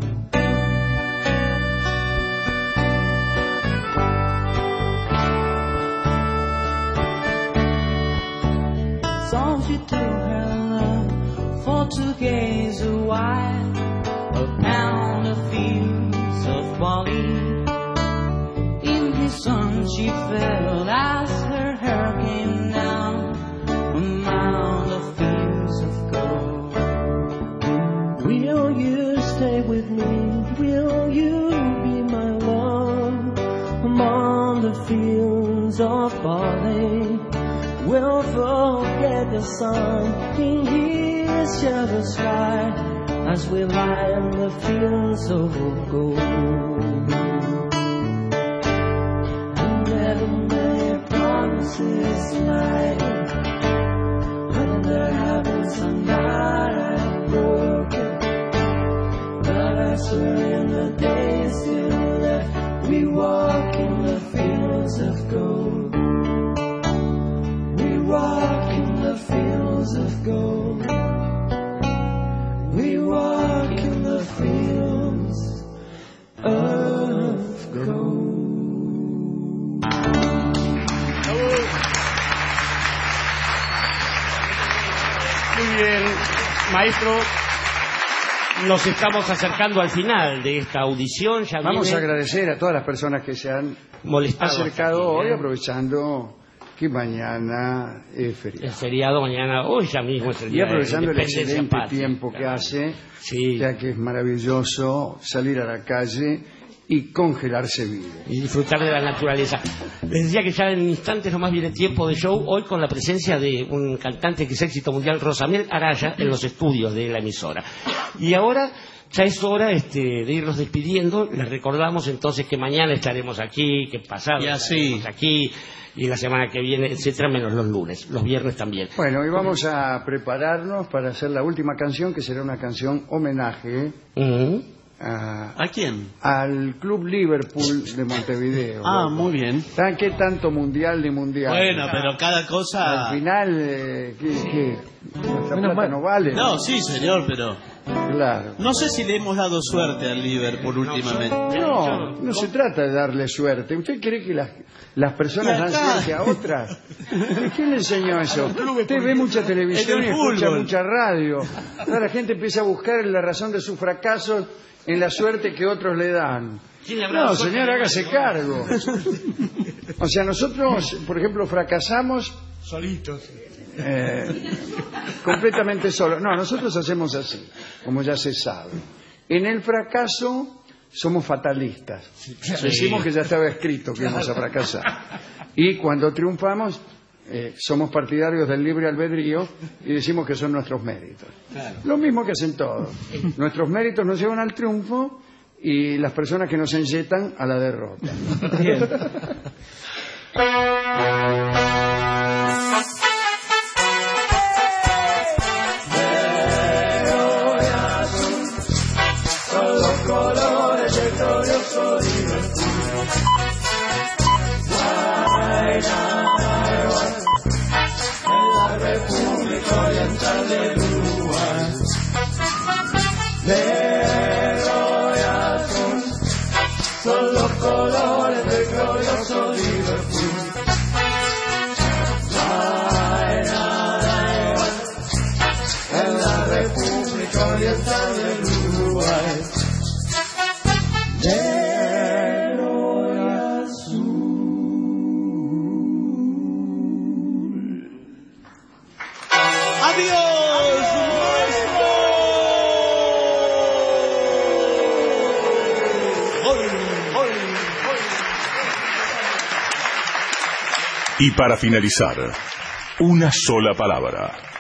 Songs she told her love for to gaze a while upon the fields of barley. In the sun she fell as her hair came down among the fields of gold. Will you stay with me? Will you be my love among the fields of barley? We'll forget the sun in his shadow sky as we lie in the fields of gold. And never may promises lie, and there have been some that I've broken, but I swear in the days still left, we walk in the fields of gold. We walk in the fields of gold. We walk in the fields of gold. Muy bien, maestro. Nos estamos acercando al final de esta audición. Ya vamos a agradecer a todas las personas que se han acercado hoy, aprovechando que mañana es feriado. Es feriado mañana, hoy ya mismo es el día. Y aprovechando el excelente tiempo que hace, ya que es maravilloso salir a la calle y congelarse vivo. Y disfrutar de la naturaleza. Les decía que ya en instantes nomás viene tiempo de show, hoy con la presencia de un cantante que es éxito mundial, Rosamel Araya, en los estudios de la emisora. Y ahora ya es hora de irnos despidiendo. Les recordamos entonces que mañana estaremos aquí, que pasado estaremos aquí, y la semana que viene, etcétera, menos los lunes, los viernes también. Bueno, y vamos a prepararnos para hacer la última canción, que será una canción homenaje ¿a quién? Al Club Liverpool de Montevideo. Ah, muy bien. ¿Qué tanto mundial de mundial? Bueno, pero cada cosa... Al final, ¿qué? Nuestra plata no vale. No, sí, señor, pero... Claro. No sé si le hemos dado suerte al Liverpool últimamente. No se trata de darle suerte. ¿Usted cree que las personas dan suerte a otras? ¿Quién le enseñó eso? Usted ve mucha televisión y escucha mucha radio. Ahora la gente empieza a buscar la razón de sus fracasos en la suerte que otros le dan. No, señor, hágase cargo. O sea, nosotros, por ejemplo, fracasamos solitos. Completamente solos. No, nosotros hacemos así, como ya se sabe. En el fracaso somos fatalistas. Decimos que ya estaba escrito que íbamos a fracasar. Y cuando triunfamos, somos partidarios del libre albedrío y decimos que son nuestros méritos. Claro. Lo mismo que hacen todos. Nuestros méritos nos llevan al triunfo y las personas que nos enyetan a la derrota. Bien. Colores del glorioso Liverpool. En la República Oriental del Uruguay. Negro y azul son los colores del glorioso Liverpool. En la República Oriental del Uruguay. Negro y azul. ¡Adiós! Y para finalizar, una sola palabra.